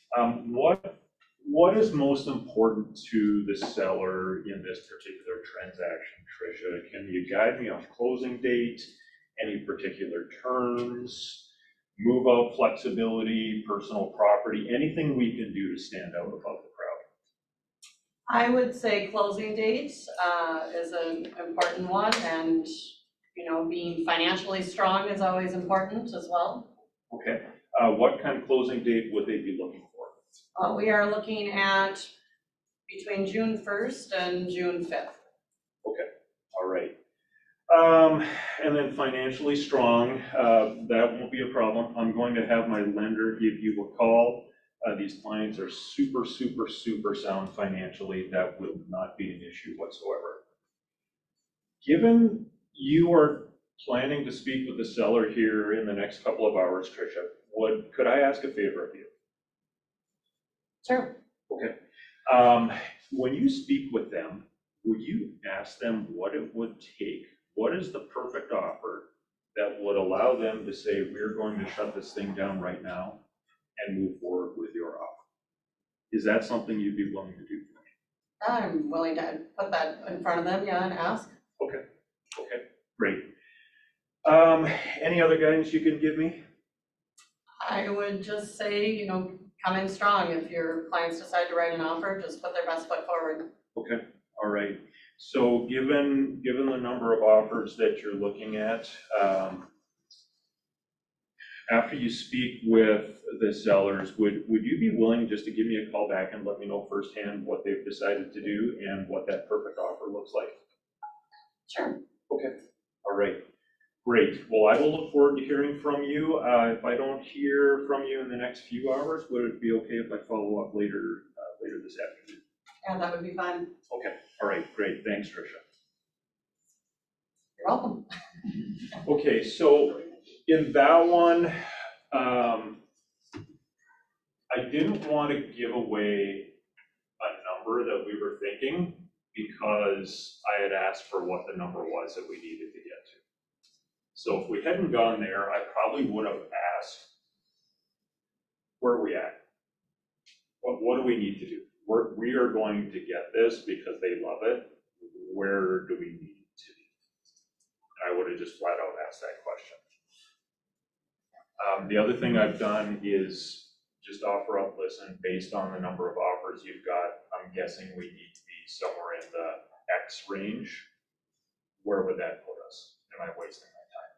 What is most important to the seller in this particular transaction, Tricia? Can you guide me on closing date, any particular terms, move out flexibility, personal property, anything we can do to stand out above the crowd? I would say closing dates is an important one, and being financially strong is always important as well. Okay, what kind of closing date would they be looking for? We are looking at between June 1st and June 5th. Okay, all right. And then financially strong, that won't be a problem. I'm going to have my lender give you a call. These clients are super, super, super sound financially. That will not be an issue whatsoever. Given you are planning to speak with the seller here in the next couple of hours, Tricia, could I ask a favor of you? Sure. Okay. When you speak with them, would you ask them what it would take? What is the perfect offer that would allow them to say, we're going to shut this thing down right now and move forward with your offer? Is that something you'd be willing to do for me? I'm willing to put that in front of them, yeah, and ask. Okay, okay, great. Any other guidance you can give me? I would just say, come in strong. If your clients decide to write an offer, just put their best foot forward. Okay, all right. So given the number of offers that you're looking at, after you speak with the sellers, would you be willing just to give me a call back and let me know firsthand what they've decided to do and what that perfect offer looks like? Sure. Okay, all right. Great. Well, I will look forward to hearing from you. If I don't hear from you in the next few hours, would it be okay if I follow up later this afternoon? Yeah, that would be fine. Okay. All right. Great. Thanks, Tricia. You're welcome. Okay. So in that one, I didn't want to give away a number that we were thinking because I had asked for what the number was that we needed to get to. So if we hadn't gone there, I probably would have asked, where are we at? What do we need to do? We are going to get this because they love it. Where do we need to be? I would have just flat out asked that question. The other thing I've done is just offer up, listen, based on the number of offers you've got, I'm guessing we need to be somewhere in the X range. Where would that put us? Am I wasting my time?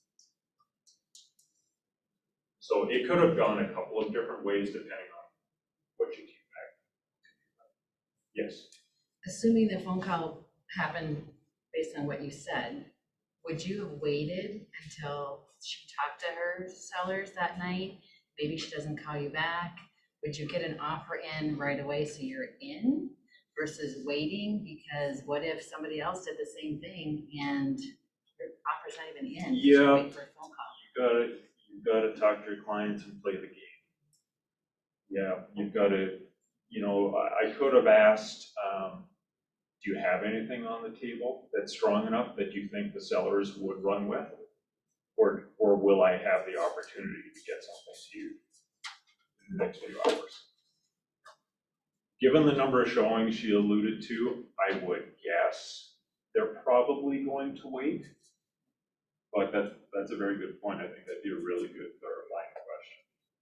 So it could have gone a couple of different ways depending on what you came back. Yes. Assuming the phone call happened based on what you said, would you have waited until she talked to her sellers that night? Maybe she doesn't call you back. Would you get an offer in right away so you're in versus waiting? Because what if somebody else did the same thing and your offer's not even in? Yeah, wait for a phone call. you've got to talk to your clients and play the game. Yeah, you've got to, I could have asked, do you have anything on the table that's strong enough that you think the sellers would run with? Or will I have the opportunity to get something to you in the next few hours? Given the number of showings she alluded to, I would guess they're probably going to wait. But that's a very good point. I think that'd be a really good clarifying question.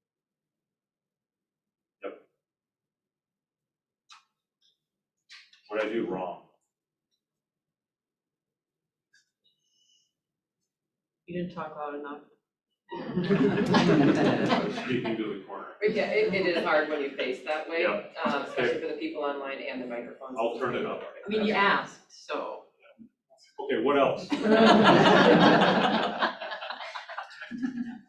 Yep. What did I do wrong? You didn't talk loud enough. Speaking to the corner. Yeah, it is hard when you face that way, Yeah. Especially for the people online and the microphones. I'll turn it up. I mean, you asked, so. Okay, what else?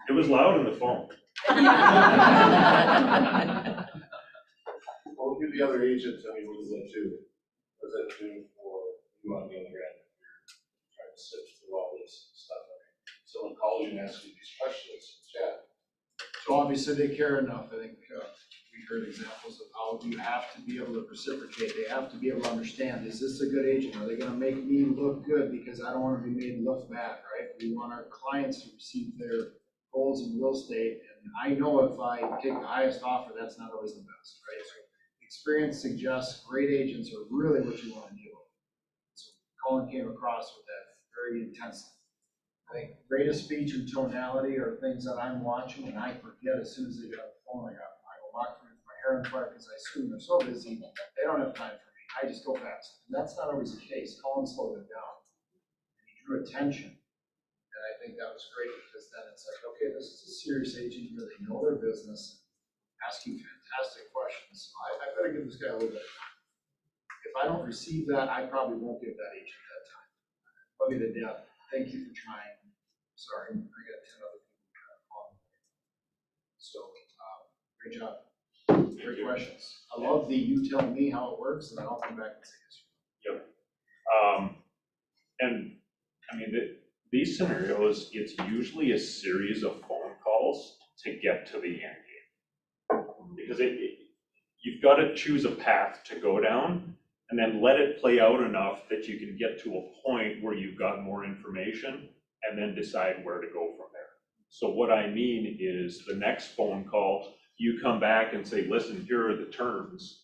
Well, give the other agents, I mean, what does that do? What does that do for you on the other end? If you're trying to sift through all this stuff. Someone calls you and asks you these questions, chat. So obviously they care enough. I think we heard examples of how you have to be able to reciprocate. They have to be able to understand, is this a good agent? Are they gonna make me look good because I don't wanna be made look bad, right? We want our clients to receive their goals in real estate. And I know if I take the highest offer, that's not always the best, right? So experience suggests great agents are really what you wanna deal with. So Colin came across with that very intensely. I think rate of speech and tonality are things that I'm watching and I forget as soon as they get on the phone. I go walk through with my hair on fire because I assume they're so busy, they don't have time for me. I just go fast. And that's not always the case. Colin slowed it down. And he drew attention. And I think that was great because then it's like, okay, this is a serious agent here. They know their business, asking fantastic questions. So I better give this guy a little bit of time. If I don't receive that, I probably won't give that agent that time. Love you to death. Thank you for trying. Sorry, I got 10 other people calling. So, great job. Great questions. I love the you tell me how it works, and then I'll come back and say yes. Yep. And I mean, these scenarios, it's usually a series of phone calls to get to the end game. Because you've got to choose a path to go down and then let it play out enough that you can get to a point where you've got more information and then decide where to go from there. So what I mean is the next phone call, you come back and say, listen, here are the terms.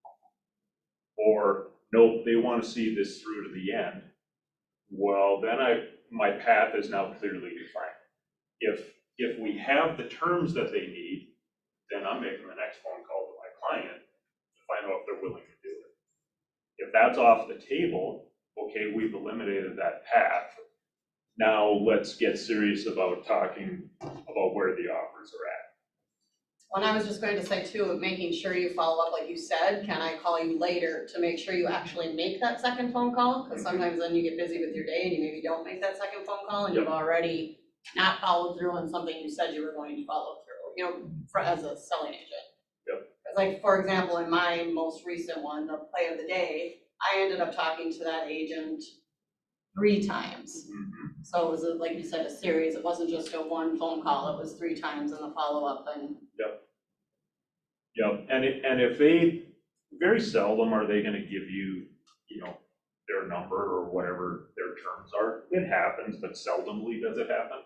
Or, nope, they want to see this through to the end. Well, then my path is now clearly defined. If we have the terms that they need, then I'm making the next phone call to my client to find out if they're willing to do it. If that's off the table, okay, we've eliminated that path. Now let's get serious about talking about where the offers are at. When I was just going to say too, making sure you follow up like you said, can I call you later to make sure you actually make that second phone call? Because sometimes then you get busy with your day and you maybe don't make that second phone call and you've already not followed through on something you said you were going to follow through, you know, as a selling agent. Yep. Like, for example, in my most recent one, the play of the day, I ended up talking to that agent 3 times. So it was, like you said, a series. It wasn't just a one phone call. It was 3 times in the follow-up and. Yep. Yep. And if they, very seldom are they going to give you, you know, their number or whatever their terms are. It happens, but seldomly does it happen.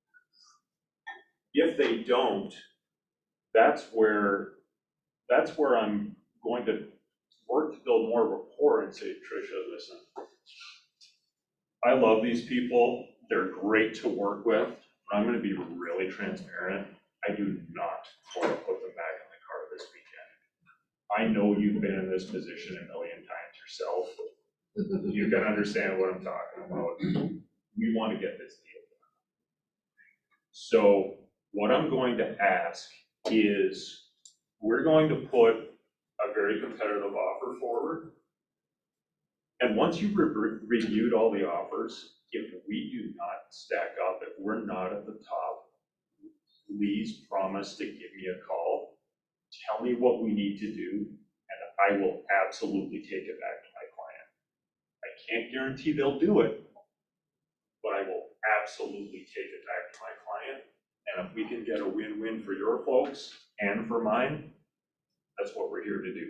If they don't, that's where I'm going to work to build more rapport and say, Tricia, listen, I love these people. They're great to work with. But I'm going to be really transparent. I do not want to put them back in the car this weekend. I know you've been in this position a million times yourself. You can understand what I'm talking about. We want to get this deal done. So what I'm going to ask is we're going to put a very competitive offer forward. And once you've reviewed all the offers, if we do not stack up, if we're not at the top, please promise to give me a call. Tell me what we need to do, and I will absolutely take it back to my client. I can't guarantee they'll do it, but I will absolutely take it back to my client. And if we can get a win-win for your folks and for mine, that's what we're here to do.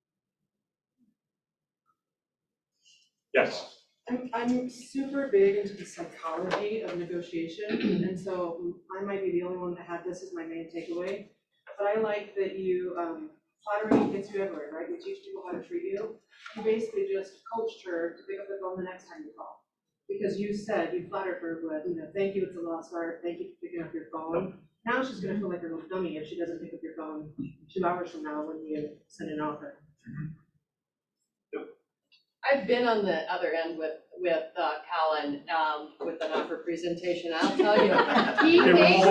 Yes? I'm super big into the psychology of negotiation, and so I might be the only one that had this as my main takeaway. But I like that you, flattery gets you everywhere, right? You teach people how to treat you. You basically just coached her to pick up the phone the next time you call. Because you said, you flattered her with, you know, thank you, it's a lost art, thank you for picking up your phone. Now she's gonna feel like a little dummy if she doesn't pick up your phone 2 hours from now when you send an offer. I've been on the other end with Colin, with an offer presentation, I'll tell you. He makes,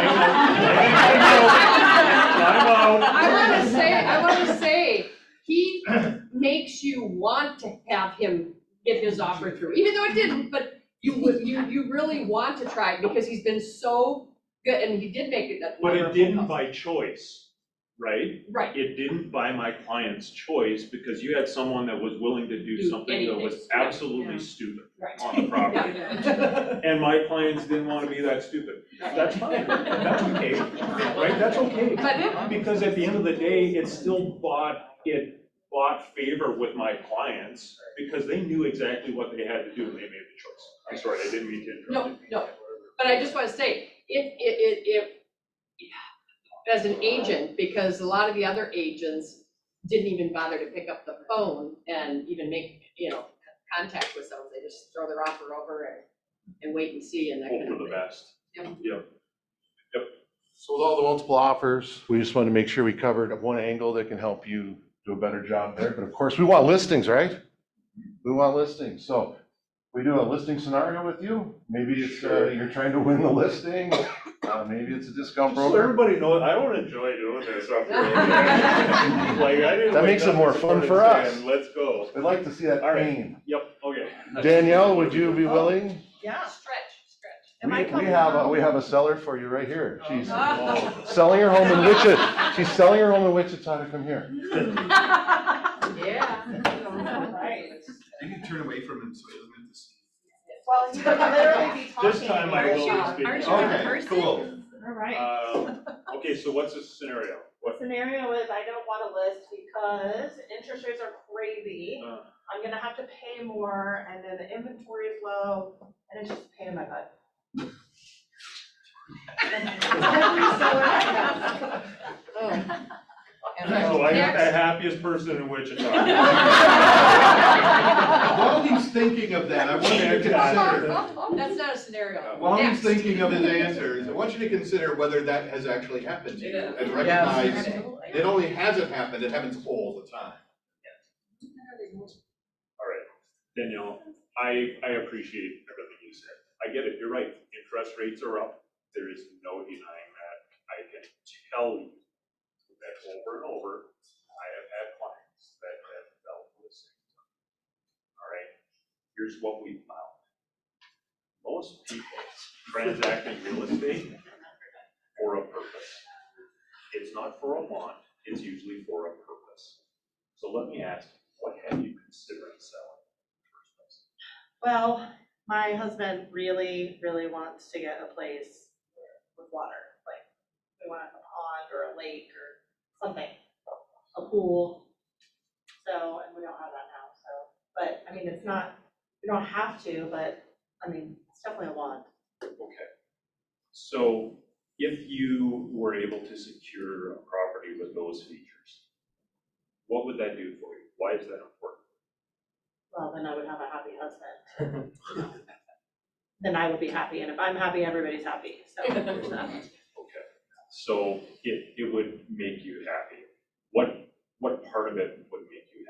I wanna say, he makes you want to have him get his offer through, even though it didn't, but you really want to try it because he's been so Good, and he did make it that. But it didn't by choice, right? Right. It didn't by my client's choice, because you had someone that was willing to do something that was anything. absolutely stupid Right. on the property. And my clients didn't want to be that stupid. That's fine, that's okay, right, that's okay. Because at the end of the day, it still bought favor with my clients, because they knew exactly what they had to do, and they made the choice. I'm sorry, I didn't mean to interrupt you. No, but I just want to say, if, as an agent, because a lot of the other agents didn't even bother to pick up the phone and even make, contact with someone, they just throw their offer over and wait and see and that kind of Hope thing. for the best. Yep. So with all the multiple offers, we just wanted to make sure we covered one angle that can help you do a better job there. But of course, we want listings, right? We want listings. So we do a listing scenario with you. Maybe it's you're trying to win the listing. Maybe it's a discount Just so program. everybody knows, I don't enjoy doing this up here. Like, I didn't That wake makes it up more this fun morning for us. saying, let's go. We'd like to see that All right. pain. Yep, okay. Danielle, would you be willing? Yeah. Stretch. Am I We coming have on? we have a seller for you right here. She's Oh. selling her home in Wichita. She's selling her home in Wichita to come here. Yeah. Right. You can turn away from him so he doesn't have to see. Well, you can literally be talking. This time I will be speaking. Aren't you in Okay, person? cool. All right. Okay, so what's the scenario? The scenario is I don't want to list because interest rates are crazy. I'm gonna have to pay more and then the inventory is low and it's just a pain in my butt. So I got the happiest person in Wichita. While he's thinking of that, I want you to consider, That's not a scenario. while he's Next. thinking of his answers, I want you to consider whether that has actually happened to you. Yeah. And recognize it only hasn't happened, it happens all the time. All right, Danielle, I appreciate everything you said. I get it, you're right. Interest rates are up. There is no denying that. I can tell you that over and over, I have had clients that have dealt with this. All right, here's what we found. Most people transact in real estate for a purpose. It's not for a want, it's usually for a purpose. So let me ask, what have you considered selling in the first place? Well, my husband really, really wants to get a place with water, like we want a pond or a lake or something, a pool. So, and we don't have that now, so, but I mean, it's not, we don't have to, but I mean, it's definitely a want. Okay. So if you were able to secure a property with those features, what would that do for you? Why is that important? Well, then I would have a happy husband. Then I would be happy, and if I'm happy, everybody's happy, so there's that. Okay. So it would make you happy. What part of it would make you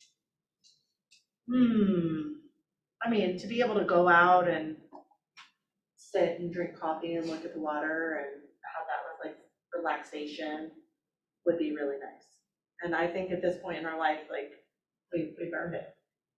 happy? I mean, to be able to go out and sit and drink coffee and look at the water and have that like relaxation would be really nice. And I think at this point in our life, like, we've earned it.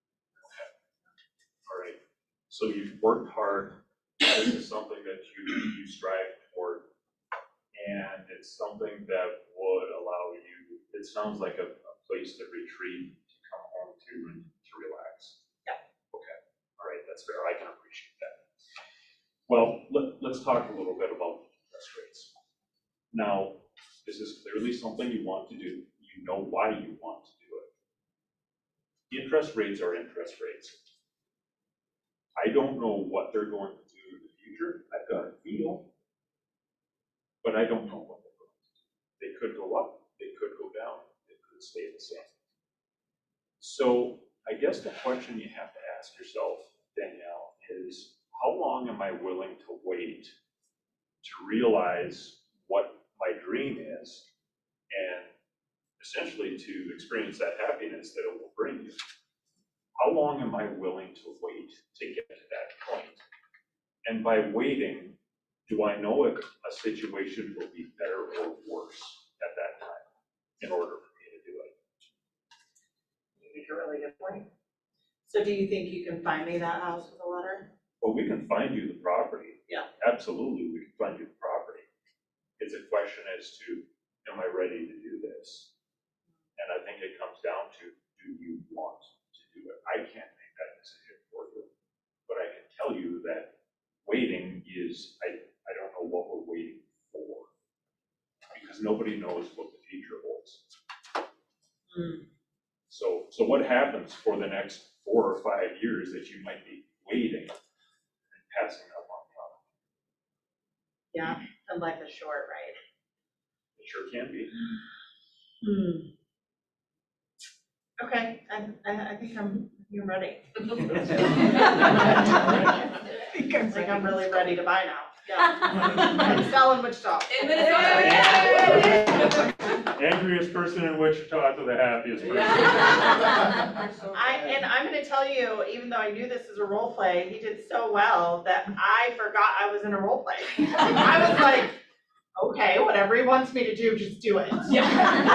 All right. So you've worked hard. This is something that you strive toward. And it's something that would allow you, it sounds like a place to retreat, to come home to, and to relax. Yeah. Okay. All right, that's fair. I can appreciate that. Well, let's talk a little bit about interest rates. Now, this is clearly something you want to do. You know why you want to do it. Interest rates are interest rates. I don't know what they're going to do in the future. I've got a feel, but I don't know what they're going to do. They could go up, they could go down, they could stay the same. So I guess the question you have to ask yourself, Danielle, is how long am I willing to wait to realize what my dream is and essentially to experience that happiness that it will bring you? How long am I willing to wait to get to that point? And by waiting, do I know if a situation will be better or worse at that time in order for me to do it? You make a really good point. So do you think you can find me that house with the water? Well, we can find you the property. Yeah. Absolutely, we can find you the property. as to, am I ready to do this? And I think it comes down to, do you want to do it? I can't make that decision for you, but I can tell you that waiting is, I don't know what we're waiting for, because nobody knows what the future holds. So what happens for the next 4 or 5 years that you might be waiting and passing up on product? Yeah, and life is short, right? It sure can be. Okay, I think you're ready. I think I'm really ready to buy now. Yeah. I'm selling Wichita. In Minnesota. Angriest person in Wichita to the happiest person. And I'm gonna tell you, even though I knew this is a role play, he did so well that I forgot I was in a role play. I was like, okay, whatever he wants me to do, just do it. Yeah.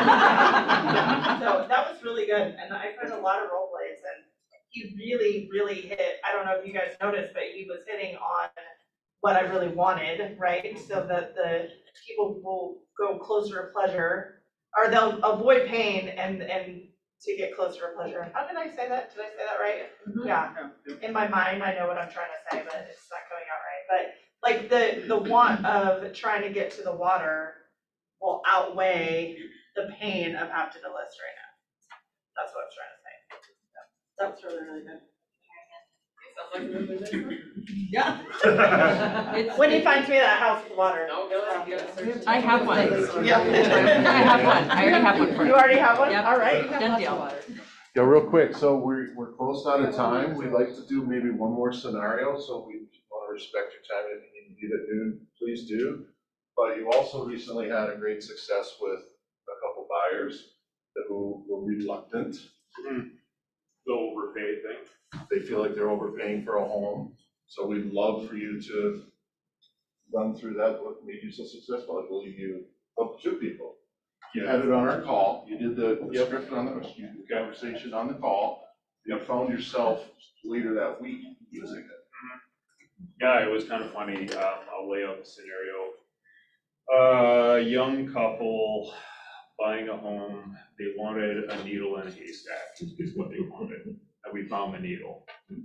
So that was really good, and I've heard a lot of role plays, and he really, really hit, I don't know if you guys noticed, but he was hitting on what I really wanted, right? So that the people will go closer to pleasure, or they'll avoid pain and to get closer to pleasure. How did I say that? Did I say that right? Yeah. In my mind, I know what I'm trying to say, but it's not coming out right. But like the want of trying to get to the water will outweigh the pain of having to list right now. That's what I was trying to say. That was really, really good. Sounds like a really good. Yeah. When he finds me that house with water. I have one. Yeah. I have one. I already have one for you. You already have one? Yep. All right. Done deal. Yeah, real quick, so we're close out of time. We'd like to do maybe one more scenario, so we want to respect your time. If you need to leave at noon, please do. But you also recently had a great success with a couple buyers who were reluctant. The overpay thing. They feel like they're overpaying for a home. So we'd love for you to run through that, what made you so successful. I believe you helped 2 people. You had it on our call, you did the script on the conversation on the call, you found yourself later that week using it. Yeah, it was kind of funny. I'll lay out the scenario. Young couple buying a home, they wanted a needle in a haystack, is what they wanted, and we found the needle.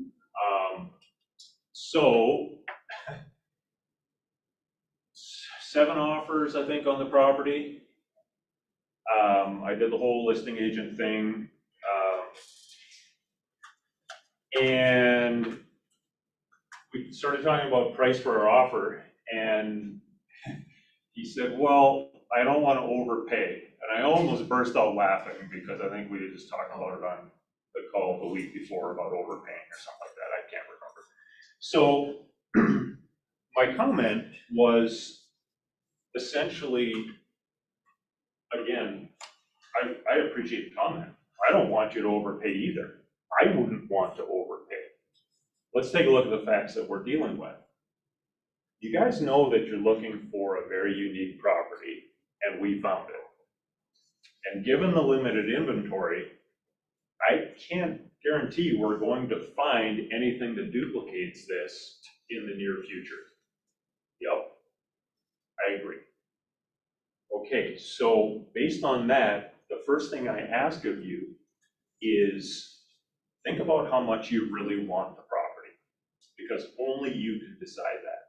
So 7 offers, I think, on the property. I did the whole listing agent thing. And we started talking about price for our offer, and he said, well, I don't want to overpay. And I almost burst out laughing because I think we had just talked about it on the call the week before about overpaying or something like that. I can't remember. So my comment was essentially, again, I appreciate the comment. I don't want you to overpay either. I wouldn't want to overpay. Let's take a look at the facts that we're dealing with. You guys know that you're looking for a very unique property, and we found it. And given the limited inventory, I can't guarantee we're going to find anything that duplicates this in the near future. Yep, I agree. Okay, so based on that, the first thing I ask of you is think about how much you really want the property, because only you can decide that.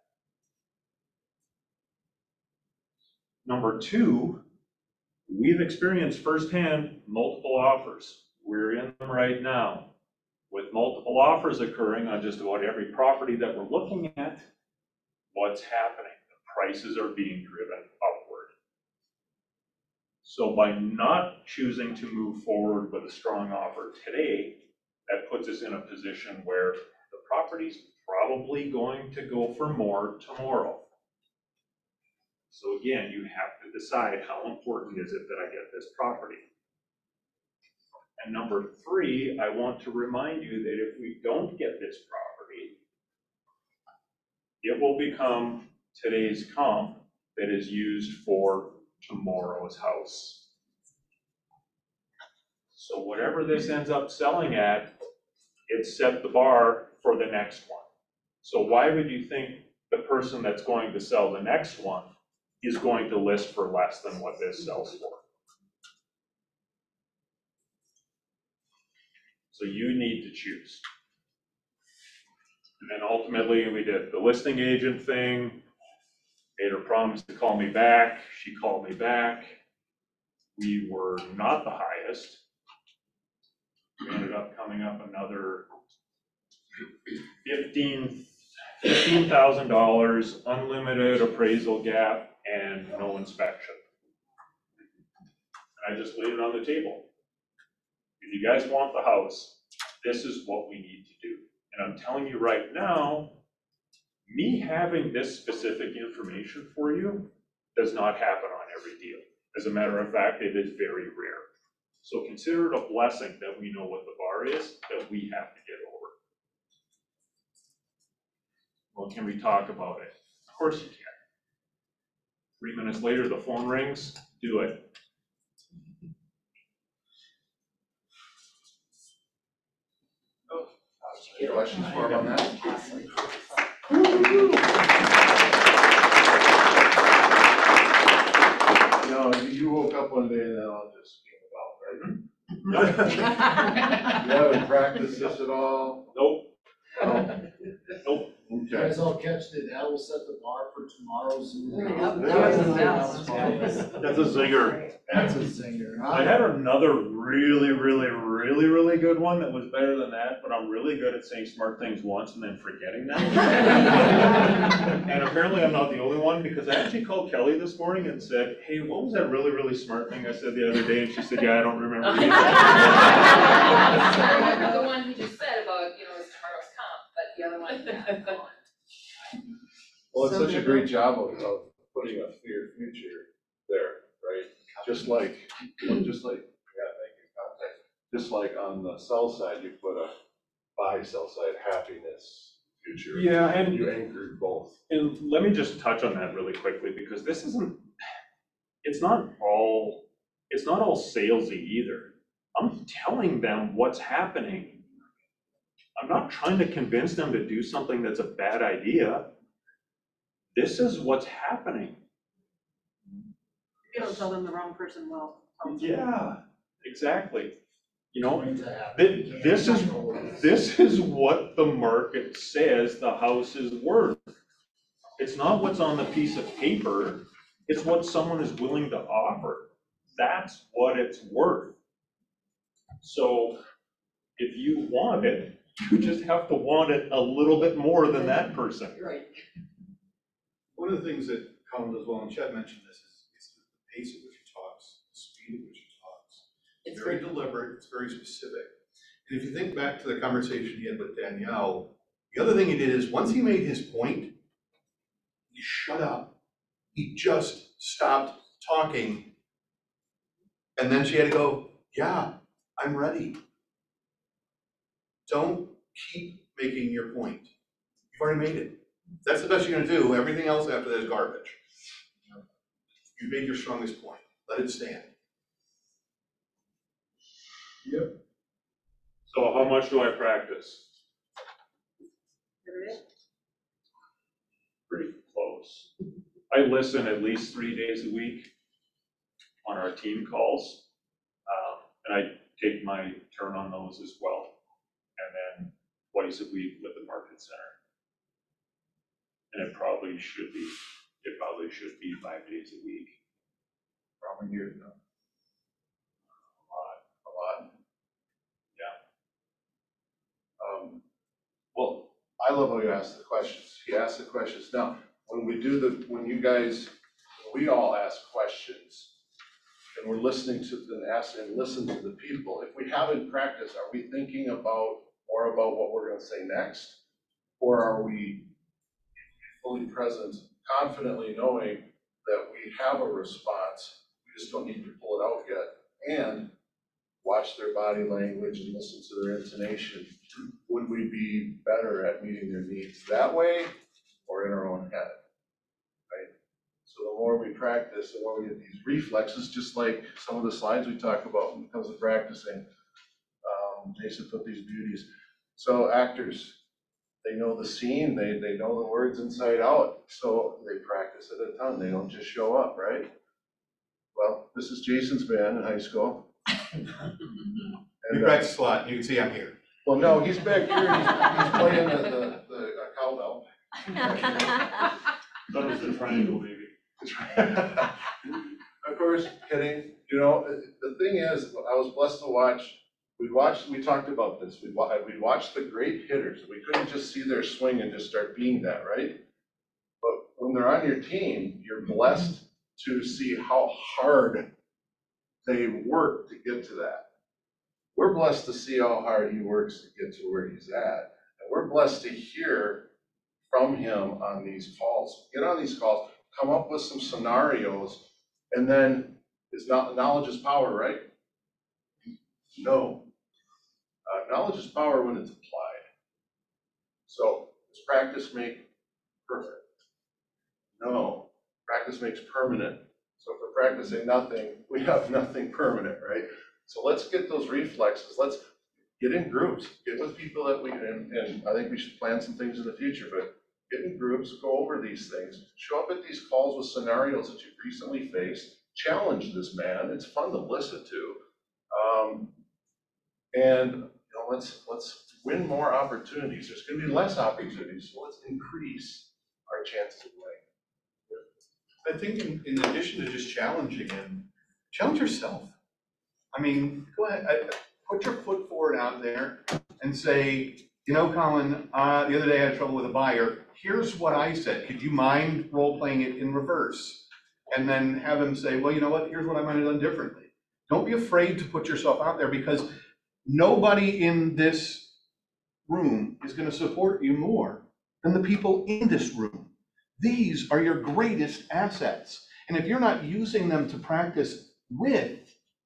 Number 2, we've experienced firsthand multiple offers. We're in them right now. With multiple offers occurring on just about every property that we're looking at, what's happening? The prices are being driven upward. So by not choosing to move forward with a strong offer today, that puts us in a position where the property's probably going to go for more tomorrow. So again, you have to decide how important is it that I get this property. And number 3, I want to remind you that if we don't get this property, it will become today's comp that is used for tomorrow's house. So whatever this ends up selling at, it set the bar for the next one. So why would you think the person that's going to sell the next one is going to list for less than what this sells for. So you need to choose. And then ultimately, we did the listing agent thing, made her promise to call me back. She called me back. We were not the highest. We ended up coming up another $15,000, unlimited appraisal gap, and no inspection. And I just laid it on the table. If you guys want the house, this is what we need to do. And I'm telling you right now, me having this specific information for you does not happen on every deal. As a matter of fact, it is very rare. So consider it a blessing that we know what the bar is that we have to get over. Well, can we talk about it? Of course you can. 3 minutes later, the phone rings, do it. Any questions for him on that? No, you woke up one day and then I'll just came about, right? You haven't practiced this at all? Nope. Oh. Nope. You guys all catch that that will set the bar for tomorrow's Zoom. That's a zinger. That's a zinger. I had another really good one that was better than that, but I'm really good at saying smart things once and then forgetting them. And apparently I'm not the only one, because I actually called Kelly this morning and said, hey, what was that really smart thing I said the other day? And she said, yeah, I don't remember either. The one he just said about, it's tomorrow's comp, but the other one, yeah. Well, it's such a great job of putting a clear future there, right? Just like on the sell side, you put a buy sell side happiness future. Yeah, and you anchored both. And let me just touch on that really quickly, because this isn't, it's not all salesy either. I'm telling them what's happening. I'm not trying to convince them to do something that's a bad idea. This is what's happening. If you don't tell them the wrong person will. Yeah, exactly. This is what the market says the house is worth. It's not what's on the piece of paper, it's what someone is willing to offer. That's what it's worth. So if you want it, you just have to want it a little bit more than that person. Right. One of the things that Colin does well, and Chad mentioned this, is the pace at which he talks, the speed at which he talks. It's very deliberate, it's very specific. And if you think back to the conversation he had with Danielle, the other thing he did is once he made his point, he shut up. He just stopped talking. And then she had to go, yeah, I'm ready. Don't keep making your point. You've already made it. That's the best you're gonna do. Everything else after that is garbage. You made your strongest point. Let it stand. Yep. So how much do I practice? Pretty close. I listen at least 3 days a week on our team calls. And I take my turn on those as well. And then twice a week with the market center. And it probably should be 5 days a week. Probably years ago. A lot. Yeah. Well, I love how you ask the questions. You ask the questions. Now, when we all ask questions, and we're listening to and listen to the people. If we haven't practiced, are we thinking more about what we're going to say next? Or are we fully present, confidently knowing that we have a response, we just don't need to pull it out yet, and watch their body language and listen to their intonation? Would we be better at meeting their needs that way or in our own head? Right? So the more we practice, the more we get these reflexes, just like some of the slides we talk about when it comes to practicing. Jason put these beauties. So actors, they know the scene, they know the words inside out, so they practice it a ton. They don't just show up, right? Well, this is Jason's band in high school. We practice a lot. You can see I'm here. Well, no, he's back here. He's playing the cowbell. That was the triangle, maybe. Of course, kidding. You know, the thing is, I was blessed to watch. We talked about this. We watched the great hitters. We couldn't just see their swing and just start being that, right? But when they're on your team, you're blessed to see how hard they work to get to that. We're blessed to see how hard he works to get to where he's at. And we're blessed to hear from him on these calls. Get on these calls, come up with some scenarios, and then knowledge is power, right? No. Knowledge is power when it's applied. So, does practice make perfect? No. Practice makes permanent. So if we're practicing nothing, we have nothing permanent, right? So let's get those reflexes. Let's get in groups, get with people that and I think we should plan some things in the future, but get in groups, go over these things, show up at these calls with scenarios that you've recently faced, challenge this man. It's fun to listen to. And you know, let's win more opportunities. There's going to be less opportunities, so let's increase our chances of winning. I think in addition to just challenging him, challenge yourself. I mean, go ahead, put your foot forward out there and say, you know, Colin, the other day I had trouble with a buyer. Here's what I said. Could you mind role playing it in reverse? And then have him say, well, you know what? Here's what I might have done differently. Don't be afraid to put yourself out there, because nobody in this room is going to support you more than the people in this room. These are your greatest assets. And if you're not using them to practice with,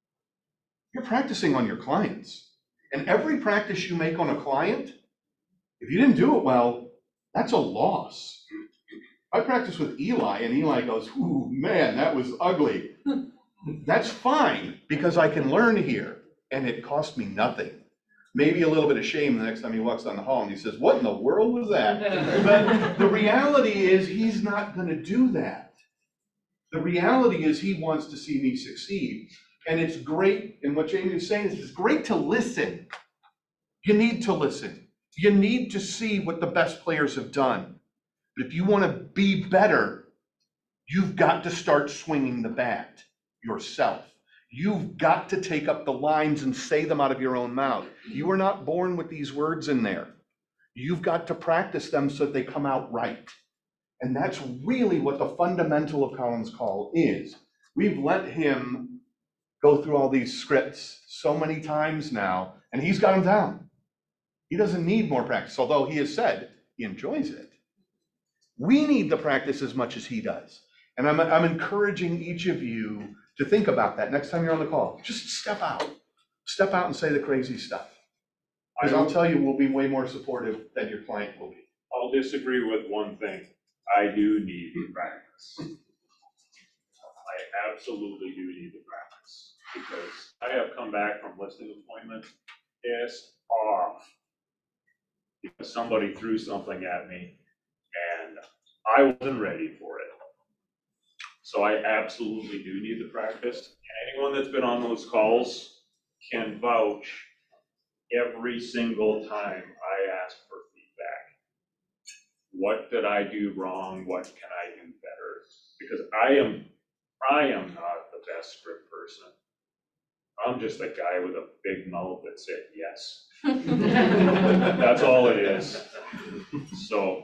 you're practicing on your clients. And every practice you make on a client, if you didn't do it well, that's a loss. I practice with Eli, and Eli goes, ooh, man, that was ugly. That's fine, because I can learn here, and it cost me nothing. Maybe a little bit of shame the next time he walks down the hall and he says, what in the world was that? But the reality is he's not going to do that. The reality is he wants to see me succeed. And it's great, and what Jamie was saying is it's great to listen. You need to listen. You need to see what the best players have done. But if you want to be better, you've got to start swinging the bat yourself. You've got to take up the lines and say them out of your own mouth. You are not born with these words in there. You've got to practice them so that they come out right. And that's really what the fundamental of Colin's call is. We've let him go through all these scripts so many times now, and he's got them down. He doesn't need more practice, although he has said he enjoys it. We need the practice as much as he does. And I'm encouraging each of you to think about that next time you're on the call. Just step out. Step out and say the crazy stuff. Because I'll tell you, we'll be way more supportive than your client will be. I'll disagree with one thing. I do need the practice. I absolutely do need the practice, because I have come back from listing appointments pissed off because somebody threw something at me and I wasn't ready for it. So I absolutely do need the practice. And anyone that's been on those calls can vouch every single time I ask for feedback. What did I do wrong? What can I do better? Because I am not the best script person. I'm just a guy with a big mouth that said yes. That's all it is. So,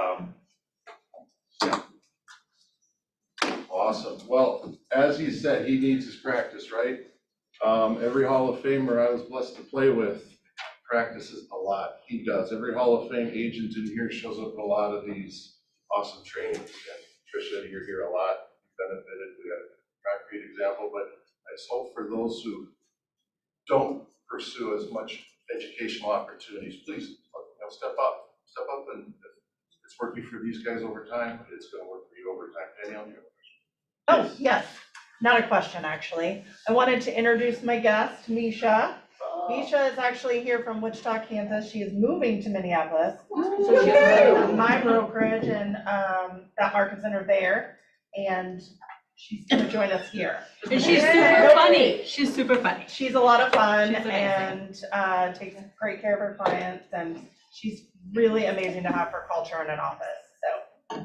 yeah. Awesome. Well, as he said, he needs his practice, right? Every Hall of Famer I was blessed to play with practices a lot. He does. Every Hall of Fame agent in here shows up at a lot of these awesome trainings. And Tricia, you're here a lot. You benefited. We got a concrete example, but I just hope for those who don't pursue as much educational opportunities, please step up. Step up, and if it's working for these guys over time, it's going to work for you over time. Danielle, you have a question? Oh, yes, not a question, actually. I wanted to introduce my guest, Misha. Misha is actually here from Wichita, Kansas. She is moving to Minneapolis. So she's going to my brokerage and that market center there. And she's going to join us here. And she's super funny. She's super funny. She's a lot of fun She's and takes great care of her clients. And she's really amazing to have her culture in an office. So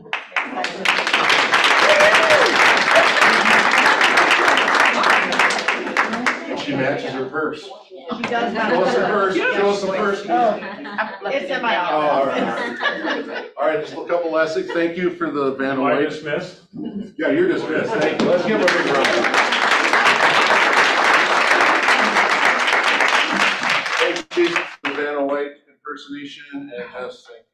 She matches her purse. she does have. Show us her purse, show us the purse. Oh, it's in my Oh, all office. right. All right, just a couple last things. Thank you for the Van Am I White. dismissed? Yeah, you're dismissed. Thank you. Let's give her a big round. Thank you for the Van White impersonation and just thank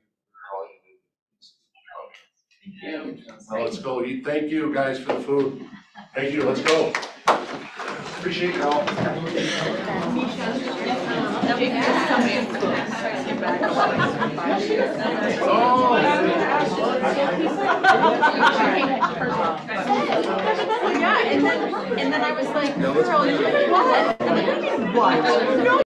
you for all you did. Now let's go eat. Thank you guys for the food. Thank you. Let's go. Appreciate y'all. Yeah, and then I was like, girl, you know what? And then I did what? No.